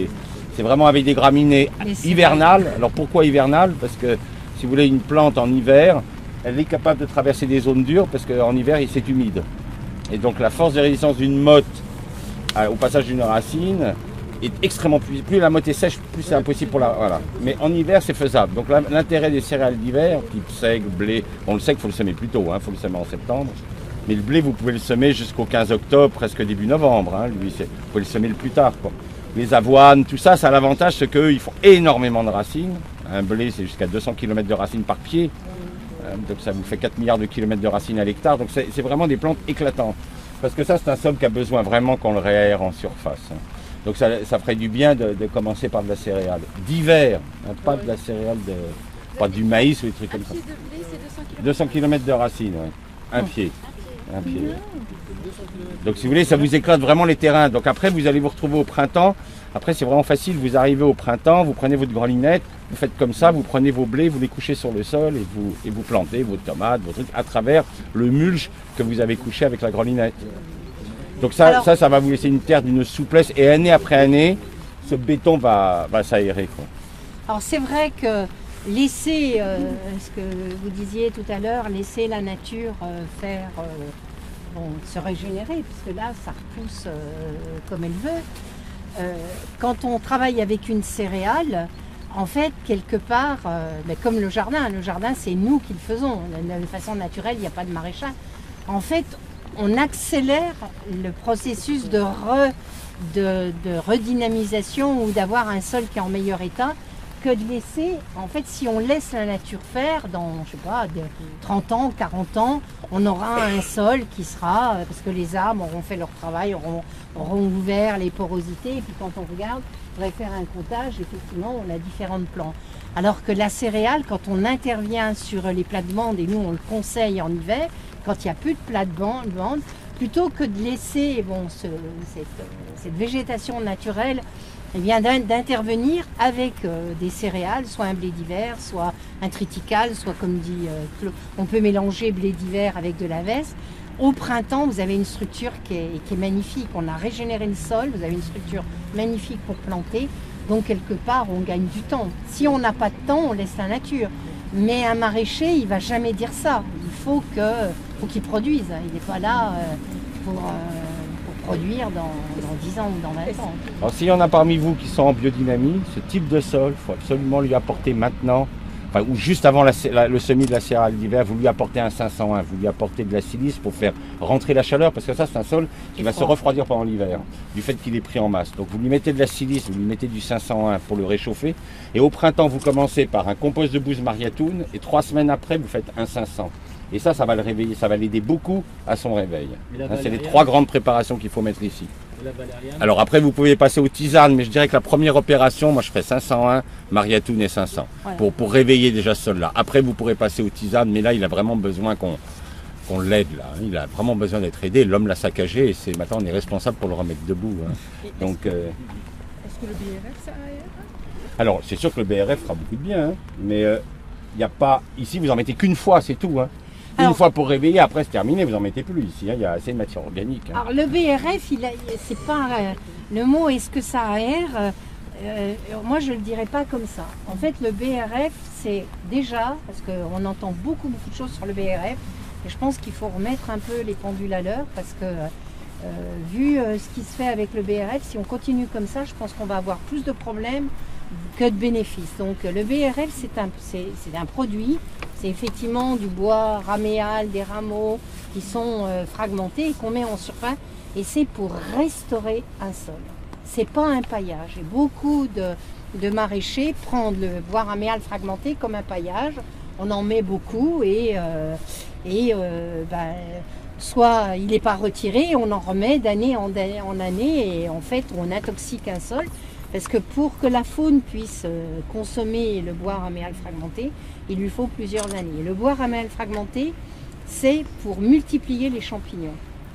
des graminées Mais c'est hivernales. Alors pourquoi hivernales? Parce que si vous voulez une plante en hiver, elle est capable de traverser des zones dures parce qu'en hiver, c'est humide. Et donc la force de résistance d'une motte au passage d'une racine est extrêmement plus la motte est sèche, plus c'est impossible pour la. Voilà. Mais en hiver, c'est faisable. Donc l'intérêt des céréales d'hiver, type seigle, blé, on le sait qu'il faut le semer plus tôt, il faut le semer en septembre. Mais le blé, vous pouvez le semer jusqu'au 15 octobre, presque début novembre. Lui, vous pouvez le semer le plus tard, quoi. Les avoines, tout ça, ça a l'avantage, c'est qu'eux, ils font énormément de racines. Un blé, c'est jusqu'à 200 km de racines par pied. Donc ça vous fait 4 milliards de kilomètres de racines à l'hectare. Donc c'est vraiment des plantes éclatantes. Parce que ça, c'est un sol qui a besoin vraiment qu'on le réaère en surface. Donc ça ferait du bien de commencer par de la céréale. D'hiver, pas de la céréale, pas du maïs ou des trucs comme ça. 200 km de racines, ouais. Un pied. Un pied. Donc si vous voulez, ça vous éclate vraiment les terrains. Donc après, vous allez vous retrouver au printemps. Après, c'est vraiment facile. Vous arrivez au printemps, vous prenez votre grelinette, vous faites comme ça, vous prenez vos blés, vous les couchez sur le sol et vous plantez vos tomates, vos trucs à travers le mulch que vous avez couché avec la grelinette. Donc ça va vous laisser une terre d'une souplesse. Et année après année, ce béton va s'aérer, quoi. Alors c'est vrai que laisser, ce que vous disiez tout à l'heure, laisser la nature faire, se régénérer, puisque là ça repousse comme elle veut. Quand on travaille avec une céréale, en fait, quelque part, comme le jardin c'est nous qui le faisons. De façon naturelle, il n'y a pas de maraîchage. En fait, on accélère le processus de de redynamisation ou d'avoir un sol qui est en meilleur état que de laisser, en fait, si on laisse la nature faire, dans, je sais pas, 30 ans, 40 ans, on aura un sol qui sera, parce que les arbres auront fait leur travail, auront ouvert les porosités, et puis quand on regarde, on pourrait faire un comptage, effectivement, on a différentes plants. Alors que la céréale, quand on intervient sur les plates-bandes, et nous on le conseille en hiver, quand il n'y a plus de plates-bandes, plutôt que de laisser cette végétation naturelle, eh bien d'intervenir avec des céréales, soit un blé d'hiver, soit un triticale, soit comme dit Claude, on peut mélanger blé d'hiver avec de la veste. Au printemps, vous avez une structure qui est magnifique. On a régénéré le sol, vous avez une structure magnifique pour planter. Donc quelque part, on gagne du temps. Si on n'a pas de temps, on laisse la nature. Mais un maraîcher, il ne va jamais dire ça. Il faut qu'il produise. Il n'est pas là pour produire dans 10 ans ou dans 20 ans. Alors s'il y en a parmi vous qui sont en biodynamie, ce type de sol, il faut absolument lui apporter maintenant, enfin, ou juste avant le semis de la céréale d'hiver, vous lui apportez un 501, vous lui apportez de la silice pour faire rentrer la chaleur, parce que ça c'est un sol qui va se refroidir pendant l'hiver, du fait qu'il est pris en masse. Donc vous lui mettez de la silice, vous lui mettez du 501 pour le réchauffer, et au printemps vous commencez par un compost de bouse Mariatoun, et 3 semaines après vous faites un 500. Et ça va le réveiller, ça va l'aider beaucoup à son réveil. C'est les 3 grandes préparations qu'il faut mettre ici. Alors après vous pouvez passer aux tisanes, mais je dirais que la première opération, moi je ferais 501, Mariatoun et 500, ouais. pour réveiller déjà ce sol-là. Après vous pourrez passer aux tisanes, mais là il a vraiment besoin qu'on l'aide là. Il a vraiment besoin d'être aidé, l'homme l'a saccagé et maintenant on est responsable pour le remettre debout. Hein. Donc, est-ce que le BRF ça aère? Alors c'est sûr que le BRF fera beaucoup de bien, hein, mais il n'y a pas, ici vous en mettez qu'une fois, c'est tout. Hein. Une fois pour réveiller, après c'est terminé, vous n'en mettez plus ici, hein, il y a assez de matière organique. Hein. Alors le BRF, c'est pas le mot est-ce que ça aère, moi je ne le dirais pas comme ça. En fait le BRF c'est déjà, parce qu'on entend beaucoup de choses sur le BRF, et je pense qu'il faut remettre un peu les pendules à l'heure, parce que vu ce qui se fait avec le BRF, si on continue comme ça, je pense qu'on va avoir plus de problèmes que de bénéfices. Donc le BRF c'est un produit, c'est effectivement du bois raméal, des rameaux qui sont fragmentés et qu'on met en surface, et c'est pour restaurer un sol. C'est pas un paillage. Et beaucoup de maraîchers prennent le bois raméal fragmenté comme un paillage. On en met beaucoup et soit il n'est pas retiré, on en remet d'année en année et en fait on intoxique un sol. Parce que pour que la faune puisse consommer le bois raméal fragmenté, il lui faut plusieurs années. Le bois raméal fragmenté, c'est pour multiplier les champignons.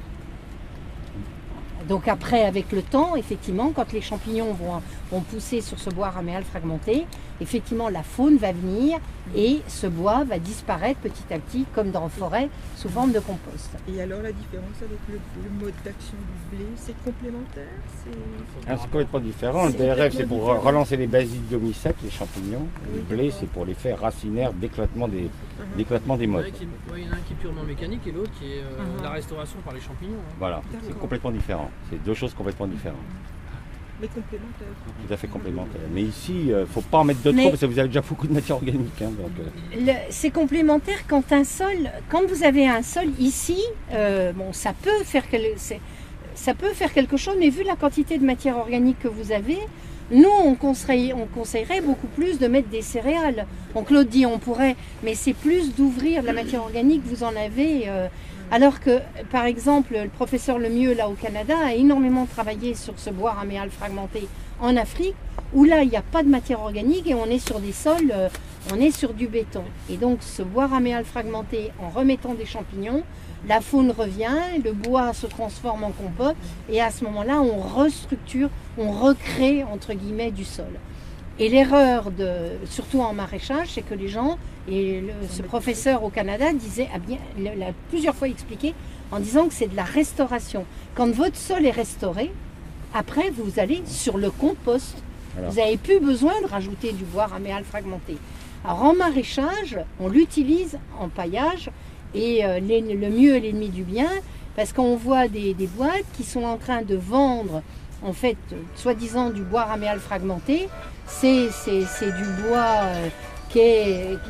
Donc après, avec le temps, effectivement, quand les champignons vont pousser sur ce bois raméal fragmenté, effectivement, la faune va venir et ce bois va disparaître petit à petit, comme dans la forêt, sous forme de compost. Et alors, la différence avec le mode d'action du blé, c'est complémentaire? C'est complètement différent. Le BRF, c'est pour relancer les basiques demi-secs, les champignons. Le blé, c'est pour les faire racinaires d'éclatement des modes. Il y en a un qui est purement mécanique et l'autre qui est la restauration par les champignons. Hein. Voilà, c'est complètement différent. C'est 2 choses complètement différentes. Mais complémentaires. Tout à fait complémentaires. Mais ici, il ne faut pas en mettre de trop parce que vous avez déjà beaucoup de matière organique. Hein, c'est complémentaire quand vous avez un sol ici, ça peut faire quelque chose, mais vu la quantité de matière organique que vous avez, nous on conseillerait beaucoup plus de mettre des céréales. Donc Claude dit on pourrait, mais c'est plus d'ouvrir de la matière organique, vous en avez. Alors que, par exemple, le professeur Lemieux, là au Canada, a énormément travaillé sur ce bois raméal fragmenté en Afrique, où là, il n'y a pas de matière organique et on est sur des sols, on est sur du béton. Et donc, ce bois raméal fragmenté, en remettant des champignons, la faune revient, le bois se transforme en compost, et à ce moment-là, on restructure, on recrée, entre guillemets, du sol. Et l'erreur, surtout en maraîchage, c'est que les gens, et ce professeur au Canada disait, l'a plusieurs fois expliqué, en disant que c'est de la restauration. Quand votre sol est restauré, après vous allez sur le compost. Alors. Vous n'avez plus besoin de rajouter du bois raméal fragmenté. Alors en maraîchage, on l'utilise en paillage, et le mieux est l'ennemi du bien, parce qu'on voit des boîtes qui sont en train de vendre, en fait, soi-disant du bois raméal fragmenté. C'est du bois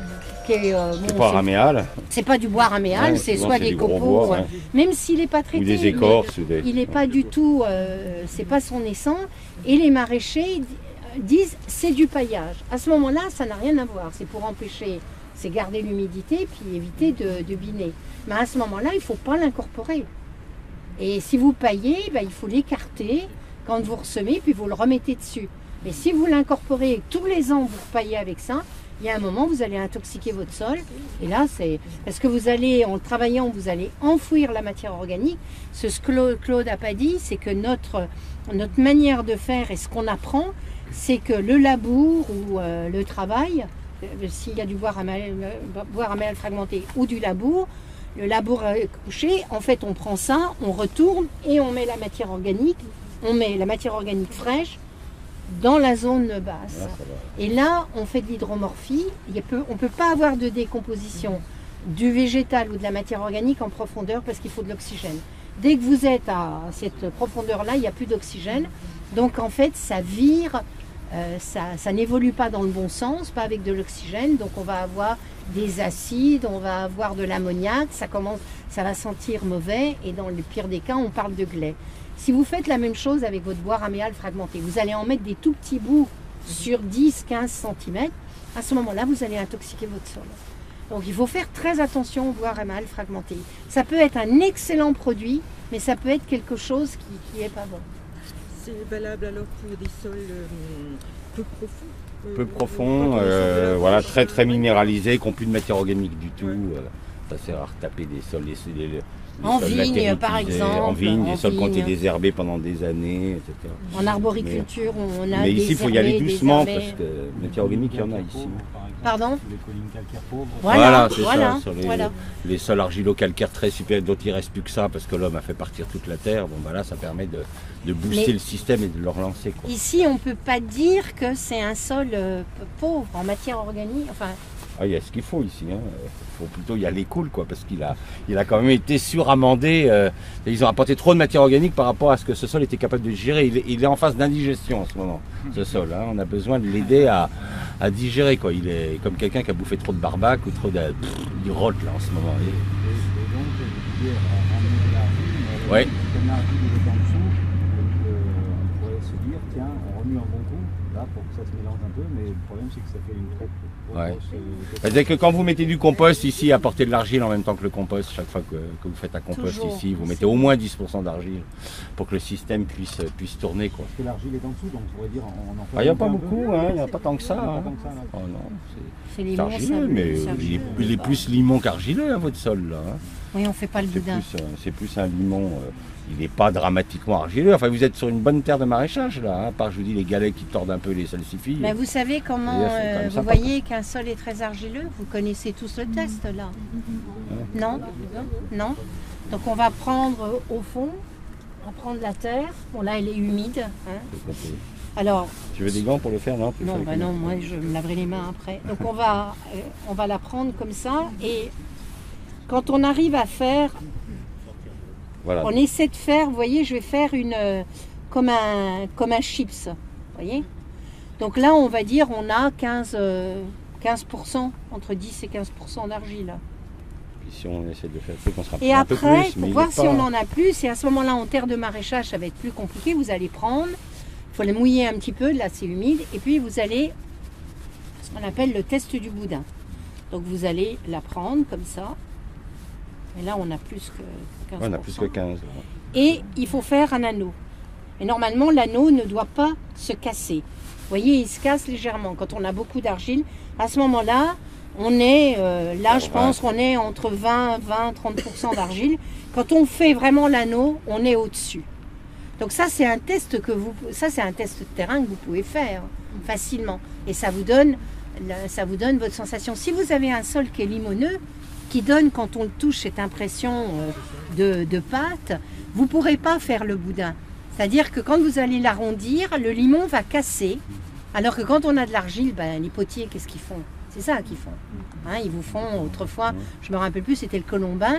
qui est, C'est pas raméal. c'est pas du bois raméal, Ouais, c'est souvent, soit c'est des du gros copeaux, bois, ouais. même s'il n'est pas Ou traité. des écorces. Ou des... Il n'est pas du tout, c'est pas son essence. Et les maraîchers disent c'est du paillage. À ce moment-là, ça n'a rien à voir. C'est pour empêcher, c'est garder l'humidité puis éviter de biner. Mais à ce moment-là, il ne faut pas l'incorporer. Et si vous paillez, il faut l'écarter quand vous ressemez puis vous le remettez dessus. Mais si vous l'incorporez tous les ans, vous paillez avec ça, il y a un moment, vous allez intoxiquer votre sol. Et là, c'est parce que vous allez, en travaillant, vous allez enfouir la matière organique. Ce que Claude n'a pas dit, c'est que notre manière de faire et ce qu'on apprend, c'est que le labour ou le travail, s'il y a du bois raméal fragmenté ou du labour, le labour couché, en fait, on prend ça, on retourne et on met la matière organique, fraîche dans la zone basse. Là, Et là, on fait de l'hydromorphie. On ne peut pas avoir de décomposition du végétal ou de la matière organique en profondeur parce qu'il faut de l'oxygène. Dès que vous êtes à cette profondeur-là, il n'y a plus d'oxygène. Donc en fait, ça vire, ça n'évolue pas dans le bon sens, pas avec de l'oxygène. Donc on va avoir des acides, on va avoir de l'ammoniac, ça va sentir mauvais et dans le pire des cas, on parle de glais. Si vous faites la même chose avec votre bois raméal fragmenté, vous allez en mettre des tout petits bouts sur 10-15 cm, à ce moment-là, vous allez intoxiquer votre sol. Donc il faut faire très attention au bois raméal fragmenté. Ça peut être un excellent produit, mais ça peut être quelque chose qui n'est pas bon. C'est valable alors pour des sols peu profonds. Peu profond, voilà, très très minéralisé, qui n'ont plus de matière organique du tout. Ça sert à retaper des sols, les En sols vigne, latéraux par utilisés, exemple, en vigne, en des sols qui ont été vigne. désherbés pendant des années, etc. En arboriculture, on a Mais ici, il faut y aller désherbé, doucement, désherbé. parce que matière organique, il y en a ici. Pardon ? Les collines calcaires pauvres. Voilà, c'est voilà, ça, sur voilà. les sols argilo-calcaires très super, dont il ne reste plus que ça, parce que l'homme a fait partir toute la terre. Bon, bah là, ça permet de booster Mais le système et de le relancer, quoi. Ici, on ne peut pas dire que c'est un sol pauvre en matière organique. Enfin, Ah, il y a ce qu'il faut ici. Il faut plutôt y aller cool, quoi, parce qu'il a quand même été suramendé. Ils ont apporté trop de matière organique par rapport à ce que ce sol était capable de gérer. Il est en phase d'indigestion en ce moment, ce sol. On a besoin de l'aider à digérer, quoi. Il est comme quelqu'un qui a bouffé trop de barbac ou trop de... Il rote là en ce moment. Et donc, je veux dire, ramener de l'argile, Ouais. comme l'argile est en dessous, on pourrait se dire, tiens, on remue un bon coup, là, pour que ça se mélange un peu, mais le problème, c'est que ça fait une très Ouais. grosse... C'est-à-dire que quand vous mettez du compost ici, apportez de l'argile en même temps que le compost. Chaque fois que vous faites un compost Toujours. ici, vous mettez au moins 10% d'argile pour que le système puisse tourner, quoi. Parce que l'argile est en dessous, donc on pourrait dire, on en fait... Il n'y a pas un peu. beaucoup, il n'y a pas tant que ça. Pas hein. tant que ça, là. Oh non, c'est c'est limon, argileux, ça, mais c'est argileux. il est plus limon qu'argileux, votre sol, là. Oui, on ne fait pas le boudin. C'est plus un limon. Il n'est pas dramatiquement argileux. Enfin, vous êtes sur une bonne terre de maraîchage, là. À part, je vous dis, les galets qui tordent un peu les salsifis. Mais vous savez comment D'ailleurs, c'est quand même vous sympa, voyez qu'un sol est très argileux? Vous connaissez tous le test là? Non? Non? Donc on va prendre au fond, on va prendre la terre. Bon là elle est humide. Hein. Alors, Tu veux des gants pour le faire, non? non, bah non, moi je me laverai les mains après. Donc on va la prendre comme ça et quand on arrive à faire, Voilà. on essaie de faire, vous voyez, je vais faire comme un chips, vous voyez. Donc là, on va dire, on a 15%, entre 10 et 15% d'argile. Puis si on essaie de faire le truc, on sera Et un peu après, plus. pour mais il voir est si pas- on en a plus, et à ce moment-là, en terre de maraîchage, ça va être plus compliqué, vous allez prendre, il faut les mouiller un petit peu, là c'est humide, et puis vous allez, ce qu'on appelle le test du boudin. Donc vous allez la prendre comme ça, et là on a plus que 15%. Ouais, on a plus que 15. Et il faut faire un anneau. Et normalement, l'anneau ne doit pas se casser. Vous voyez, il se casse légèrement. Quand on a beaucoup d'argile, à ce moment-là, on est, là je pense qu'on est entre 20-30% d'argile. Quand on fait vraiment l'anneau, on est au-dessus. Donc ça, c'est un test c'est un test de terrain que vous pouvez faire facilement. Et ça vous donne votre sensation. Si vous avez un sol qui est limoneux, qui donne, quand on le touche, cette impression de pâte, vous ne pourrez pas faire le boudin. C'est-à-dire que quand vous allez l'arrondir, le limon va casser. Alors que quand on a de l'argile, les potiers, qu'est-ce qu'ils font? C'est ça qu'ils font. Hein, ils vous font, autrefois, je me rappelle plus, c'était le colombin.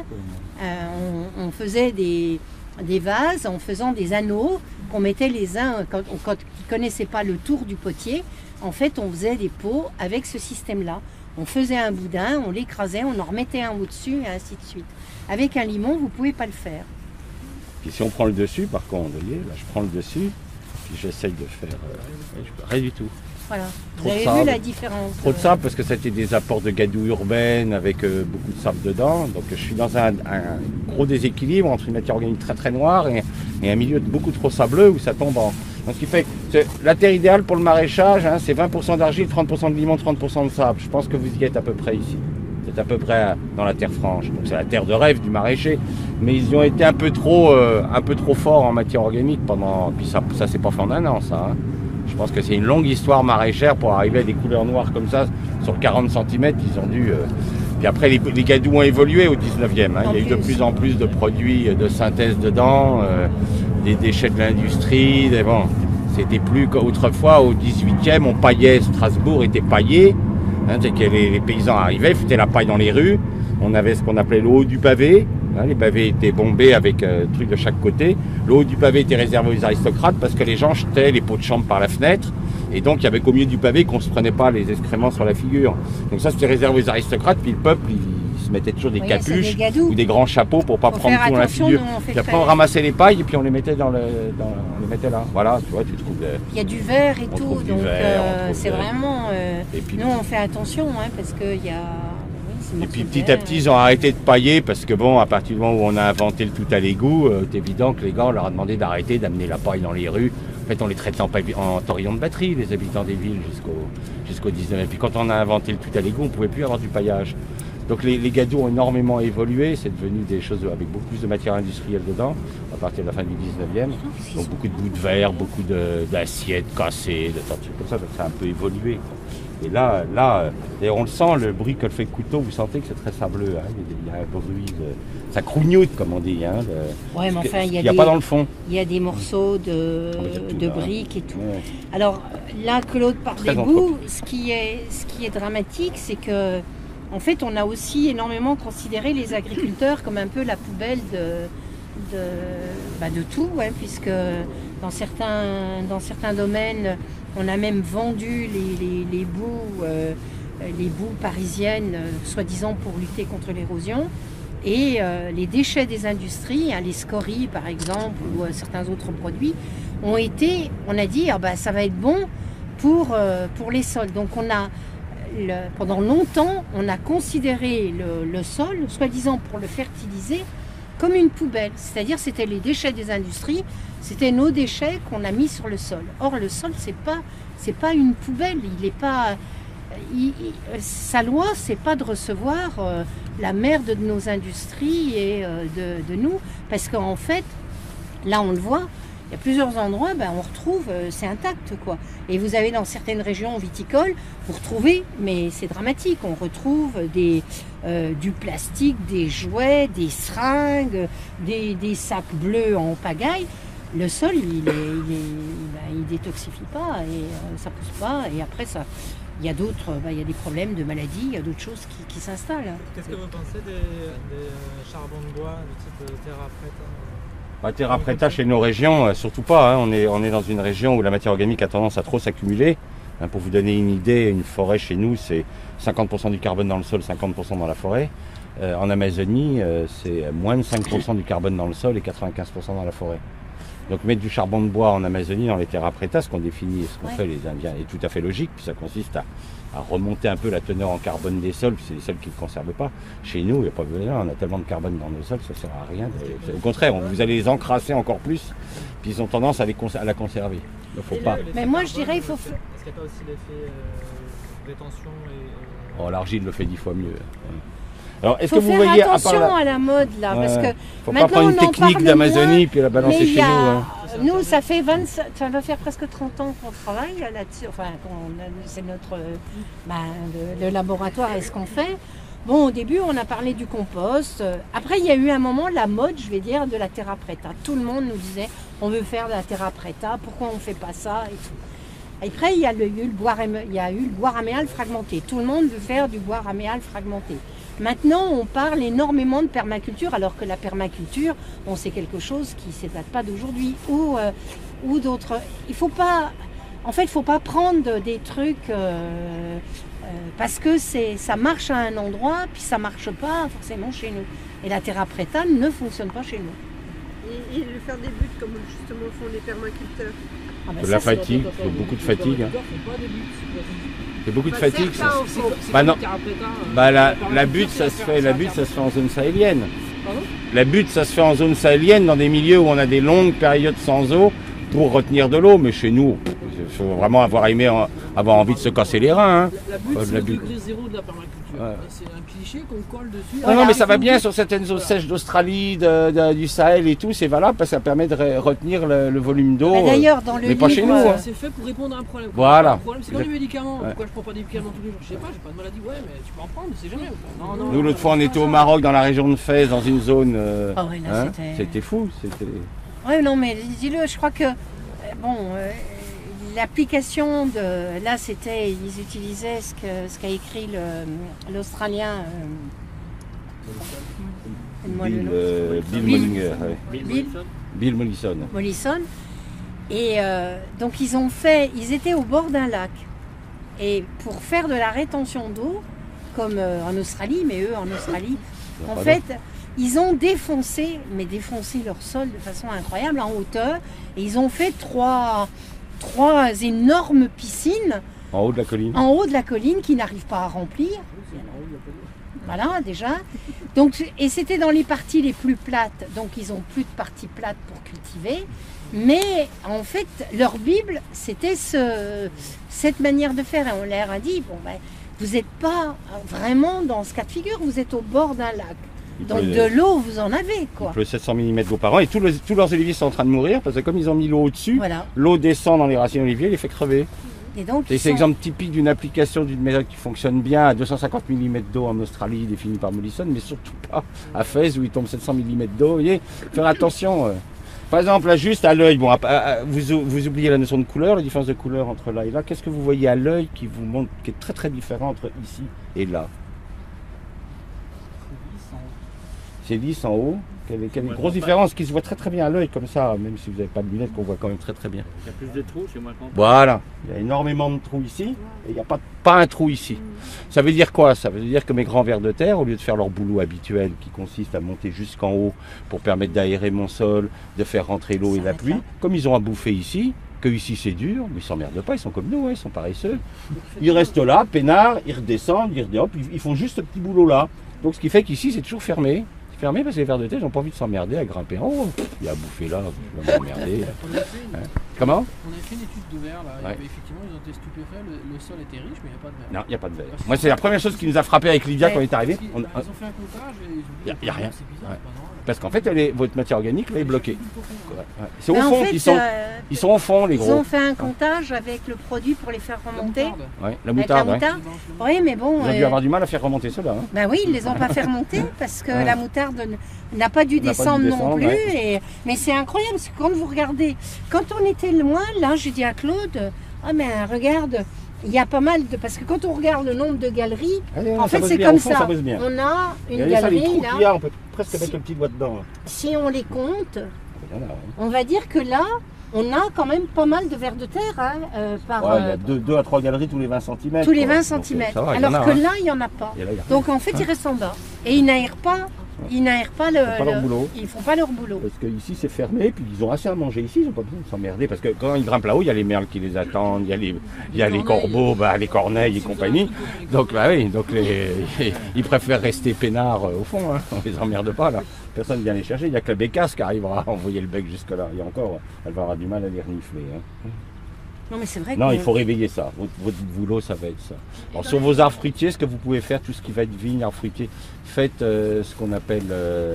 On faisait des vases en faisant des anneaux qu'on mettait les uns, quand ils ne connaissaient pas le tour du potier. En fait, on faisait des pots avec ce système-là. On faisait un boudin, on l'écrasait, on en remettait un au-dessus et ainsi de suite. Avec un limon, vous ne pouvez pas le faire. Puis si on prend le dessus, par contre, vous voyez, là je prends le dessus, puis j'essaye de faire rien du tout. Voilà. Trop Vous avez de sable. vu la différence. Trop de sable parce que c'était des apports de gadoue urbaine avec beaucoup de sable dedans. Donc je suis dans un gros déséquilibre entre une matière organique très très noire et un milieu beaucoup trop sableux où ça tombe en... Donc, ce qui fait que la terre idéale pour le maraîchage, hein, c'est 20% d'argile, 30% de limon, 30% de sable. Je pense que vous y êtes à peu près ici. Vous êtes à peu près dans la terre franche. Donc c'est la terre de rêve du maraîcher. Mais ils ont été un peu trop forts en matière organique pendant... Puis ça c'est pas fait en un an ça. Hein. Je pense que c'est une longue histoire maraîchère pour arriver à des couleurs noires comme ça. Sur 40 cm, ils ont dû... Puis après, les gadous ont évolué au 19e. Hein. Il y a eu de plus en plus de produits de synthèse dedans, des déchets de l'industrie. Bon, c'était plus qu'autrefois, au 18e, on paillait, Strasbourg était paillé. Hein, c'est que les paysans arrivaient, foutaient la paille dans les rues. On avait ce qu'on appelait le haut du pavé. Hein, les pavés étaient bombés avec trucs de chaque côté. Le haut du pavé était réservé aux aristocrates parce que les gens jetaient les pots de chambre par la fenêtre. Et donc il y avait qu'au milieu du pavé qu'on ne se prenait pas les excréments sur la figure. Donc ça c'était réservé aux aristocrates, puis le peuple il se mettait toujours des capuches ou des grands chapeaux pour ne pas prendre tout dans la figure. Puis après on ramassait les pailles et puis on les mettait on les mettait là. Voilà, tu vois, tu trouves. Il y a du verre et tout, donc c'est vraiment. Nous on fait attention hein, parce qu'il y a. Et puis petit à petit, ils ont arrêté de pailler parce que bon, à partir du moment où on a inventé le tout à l'égout, c'est évident que les gars, on leur a demandé d'arrêter d'amener la paille dans les rues. En fait, on les traitait en taurillon de batterie, les habitants des villes, jusqu'au 19e. Et puis quand on a inventé le tout à l'égout, on ne pouvait plus avoir du paillage. Donc les gadous ont énormément évolué, c'est devenu des choses avec beaucoup plus de matière industrielle dedans, à partir de la fin du 19e. Donc beaucoup de bouts de verre, beaucoup d'assiettes cassées, de tas de trucs comme ça, donc ça a un peu évolué. Et là, d'ailleurs on le sent, le bruit que fait le couteau, vous sentez que c'est très sableux. Hein. Il y a un bruit, ça crougnoute comme on dit. Hein, ouais, mais enfin, il n'y a pas dans le fond. Il y a des morceaux de briques et tout. Ouais. Alors là, Claude parle des bouts, ce qui est dramatique, c'est que en fait, on a aussi énormément considéré les agriculteurs comme un peu la poubelle de tout, ouais, puisque dans certains domaines, on a même vendu les boues parisiennes, soi-disant pour lutter contre l'érosion. Et les déchets des industries, hein, les scories par exemple, ou certains autres produits, on a dit ça va être bon pour les sols. Donc pendant longtemps, on a considéré le sol, soi-disant pour le fertiliser, comme une poubelle. C'est-à-dire c'était les déchets des industries, c'était nos déchets qu'on a mis sur le sol. Or le sol, c'est pas une poubelle, sa loi, c'est pas de recevoir la merde de nos industries et de nous, parce qu'en fait, là on le voit, il y a plusieurs endroits, on retrouve, c'est intact quoi. Et vous avez dans certaines régions viticoles, vous retrouvez, mais c'est dramatique, on retrouve du plastique, des jouets, des seringues, des sacs bleus en pagaille. Le sol, il détoxifie pas et ça pousse pas. Et après, il y a il y a des problèmes de maladies, il y a d'autres choses qui s'installent. Qu'est-ce que vous pensez des charbons de bois de type terre après terra preta chez nos régions, surtout pas. Hein. On est dans une région où la matière organique a tendance à trop s'accumuler. Hein, pour vous donner une idée, une forêt chez nous, c'est 50% du carbone dans le sol, 50% dans la forêt. En Amazonie, c'est moins de 5% du carbone dans le sol et 95% dans la forêt. Donc mettre du charbon de bois en Amazonie, dans les terra preta, ce qu'on définit et ce qu'on fait les Indiens, est tout à fait logique. Puis ça consiste à remonter un peu la teneur en carbone des sols, puis c'est les sols qui ne le conservent pas. Chez nous, il n'y a pas besoin, on a tellement de carbone dans nos sols, ça ne sert à rien. Au contraire, vous allez les encrasser encore plus, puis ils ont tendance à la conserver. Donc, faut pas. Mais moi, je dirais, il faut... Est-ce qu'il n'y a pas aussi l'effet rétention Oh, l'argile le fait 10 fois mieux. Alors, est-ce faut que vous faire voyez attention à la mode là, parce que faut pas prendre une technique d'Amazonie puis la balancer chez nous. Hein. Nous, ça va faire presque 30 ans qu'on travaille là-dessus. Enfin, c'est notre le laboratoire et ce qu'on fait. Bon, au début, on a parlé du compost. Après, il y a eu un moment, la mode, je vais dire, de la terra preta. Tout le monde nous disait, on veut faire de la terra preta, pourquoi on ne fait pas ça et tout. Après, il y a eu le bois raméal fragmenté. Tout le monde veut faire du bois raméal fragmenté. Maintenant, on parle énormément de permaculture, alors que la permaculture, c'est quelque chose qui ne date pas d'aujourd'hui. Ou d'autres. Il ne faut pas En fait, il ne faut pas prendre des trucs parce que ça marche à un endroit, puis ça ne marche pas forcément chez nous. Et la terra preta ne fonctionne pas chez nous. Et le faire des buts comme justement font les permaculteurs. Ah ben De ça, la c'est- fatigue, il faut beaucoup de fatigue. Hein. Il y a beaucoup de Bah, fatigue. certains Ça. en font. Bah non. Bah la butte, ça se fait en zone sahélienne. Pardon? La butte, ça se fait en zone sahélienne, dans des milieux où on a des longues périodes sans eau pour retenir de l'eau. Mais chez nous, il faut vraiment avoir envie de se casser les reins. Hein. La butte, de c'est la le butte. degré zéro de la permaculture. Ouais. C'est un cliché qu'on colle dessus. Non, non, mais ça va bien Voilà. sur certaines eaux sèches d'Australie, du Sahel et tout, c'est valable parce que ça permet de retenir le volume d'eau. Bah, d'ailleurs, dans le mais pas chez livre, nous, hein. C'est fait pour répondre à un problème. Voilà. Le problème, c'est comme les médicaments. Ouais. Pourquoi je prends pas des médicaments tous les jours? Je sais pas, j'ai pas de maladie. Ouais, mais tu peux en prendre, mais c'est jamais. Non, non. Nous, l'autre fois, on était au Maroc, dans la région de Fès, dans une zone. Ah ouais, là, C'était fou. C'était... Oui, non, mais dis-le, je crois que, l'application de... Là, c'était, ils utilisaient ce qu'a écrit l'Australien... donne-moi le nom. Bill Bill. Mollinger, ouais. Bill Bill Mollison. Mollison. Et donc, ils étaient au bord d'un lac. Et pour faire de la rétention d'eau, comme en Australie, mais eux, en Australie, en fait... Ils ont défoncé leur sol de façon incroyable en hauteur. Et ils ont fait trois énormes piscines En haut de la colline. en haut de la colline qui n'arrivent pas à remplir. Voilà, déjà. Donc, et c'était dans les parties les plus plates. Donc, ils n'ont plus de parties plates pour cultiver. Mais en fait, leur Bible, c'était cette manière de faire. Et on leur a dit, bon, ben, vous n'êtes pas vraiment dans ce cas de figure, vous êtes au bord d'un lac. Donc de l'eau, vous en avez, quoi. Il pleut 700 mm d'eau par an et tous leurs oliviers sont en train de mourir parce que comme ils ont mis l'eau au-dessus, Voilà. l'eau descend dans les racines d'olivier et les fait crever. Et donc, Et ils c'est sont- l'exemple typique d'une application d'une méthode qui fonctionne bien à 250 mm d'eau en Australie, définie par Mollison, mais surtout pas à Fès où il tombe 700 mm d'eau. Vous voyez, faire attention. Par exemple, là, juste à l'œil, bon, vous oubliez la notion de couleur, la différence de couleur entre là et là. Qu'est-ce que vous voyez à l'œil qui vous montre, qui est très très différent entre ici et là? C'est lisse en haut. Quelle est une grosse différence qui se voit très très bien à l'œil comme ça, même si vous n'avez pas de lunettes, qu'on voit quand même très très bien. Il y a plus de trous chez moi quand Voilà, il y a énormément de trous ici et il n'y a pas un trou ici. Ça veut dire quoi? Ça veut dire que mes grands vers de terre, au lieu de faire leur boulot habituel qui consiste à monter jusqu'en haut pour permettre d'aérer mon sol, de faire rentrer l'eau et la pluie, comme ils ont à bouffer ici, que ici c'est dur, mais ils s'emmerdent pas, ils sont comme nous, hein, ils sont paresseux. Ils restent là, peinards, ils redescendent, ils font juste ce petit boulot là. Donc ce qui fait qu'ici c'est toujours fermé. Fermé parce que les vers de terre, ils n'ont pas envie de s'emmerder à grimper en haut. Il y a à bouffer là, je vais m'emmerder. Comment? On a fait une étude de verre là. Il y Ouais. avait effectivement, ils ont été stupéfaits. Le sol était riche, mais il n'y a pas de verre. Non, il n'y a pas de verre. Moi, c'est la première chose qui nous a frappé avec Lydia quand on est arrivé. Ils ont fait un comptage et ils ont dit, Y a rien. c'est bizarre, Ouais. c'est pas normal. Parce qu'en fait, votre matière organique là, est bloquée. Ouais. C'est au Mais en fond fait, qu'ils sont. Ils sont au fond, les ils gros. ont fait un comptage avec le produit pour les faire La remonter. moutarde. Ouais, la Avec la moutarde. Ouais. moutarde. Oui, mais bon. Ils ont dû avoir du mal à faire remonter cela. Hein. Ben oui, ils ne les ont pas fait remonter parce que Ouais. la moutarde n'a pas dû N'a pas dû descendre non descendre, plus. ouais. Mais c'est incroyable parce que quand vous regardez, quand on était loin, là, j'ai dit à Claude, ah mais regarde, il y a pas mal de. Parce que quand on regarde le nombre de galeries, Allez, en ça fait bosse c'est bien, comme au fond, ça. bosse bien. On a une Regardez ça, les galerie trous qu'il y là. a, on peut presque Si- mettre le petit doigt dedans. Là. Si on les compte, Il y en a, ouais. on va dire que là, on a quand même pas mal de vers de terre hein, par. Ouais, il y a 2 à 3 galeries tous les 20 cm. tous les 20 cm. Alors que là, il n'y en a pas. Donc en fait, ils restent en bas. Et ils n'aèrent pas. Ils n'aèrent pas Ils font pas leur boulot. Ils font pas leur boulot. Parce que ici c'est fermé, puis ils ont assez à manger ici, ils n'ont pas besoin de s'emmerder. Parce que quand ils grimpent là-haut, il y a les merles qui les attendent, il y a les corbeaux, les corneilles et compagnie. Donc bah oui, donc ils préfèrent rester peinards au fond, hein. On les emmerde pas là. Personne ne vient les chercher, il n'y a que la bécasse qui arrivera à envoyer le bec jusque là. Et encore, elle va avoir du mal à les renifler. Hein. Non mais c'est vrai Non, que. il faut réveiller ça. Votre boulot, ça va être ça. Alors, sur vos arbres fruitiers, ce que vous pouvez faire, tout ce qui va être vigne, arbre fruitier, faites ce qu'on appelle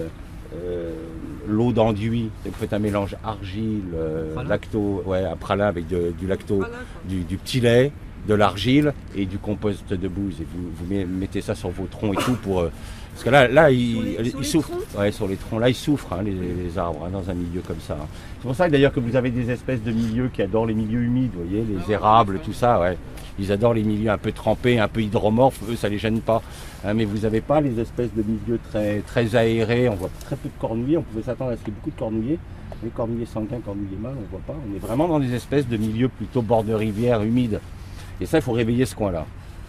l'eau d'enduit. Vous faites un mélange argile, Pralin. lacto, ouais, un pralin avec du lacto, Voilà, quoi. du petit lait. de l'argile et du compost de bouse. Et vous mettez ça sur vos troncs et tout pour... parce que là ils souffrent. Ouais, sur les troncs, là ils souffrent, hein, les arbres, hein, dans un milieu comme ça. Hein. C'est pour ça d'ailleurs que vous avez des espèces de milieux qui adorent les milieux humides, vous voyez, les érables, tout ça, ouais. Ils adorent les milieux un peu trempés, un peu hydromorphes, eux ça les gêne pas. Hein, mais vous n'avez pas les espèces de milieux très aérés, on voit très peu de cornouillers, on pouvait s'attendre à ce qu'il y ait beaucoup de cornouillers. Les cornouillers sanguins, cornouillers mâles, on ne voit pas. On est vraiment dans des espèces de milieux plutôt bord de rivière, humides. Et ça, il faut réveiller ce coin-là.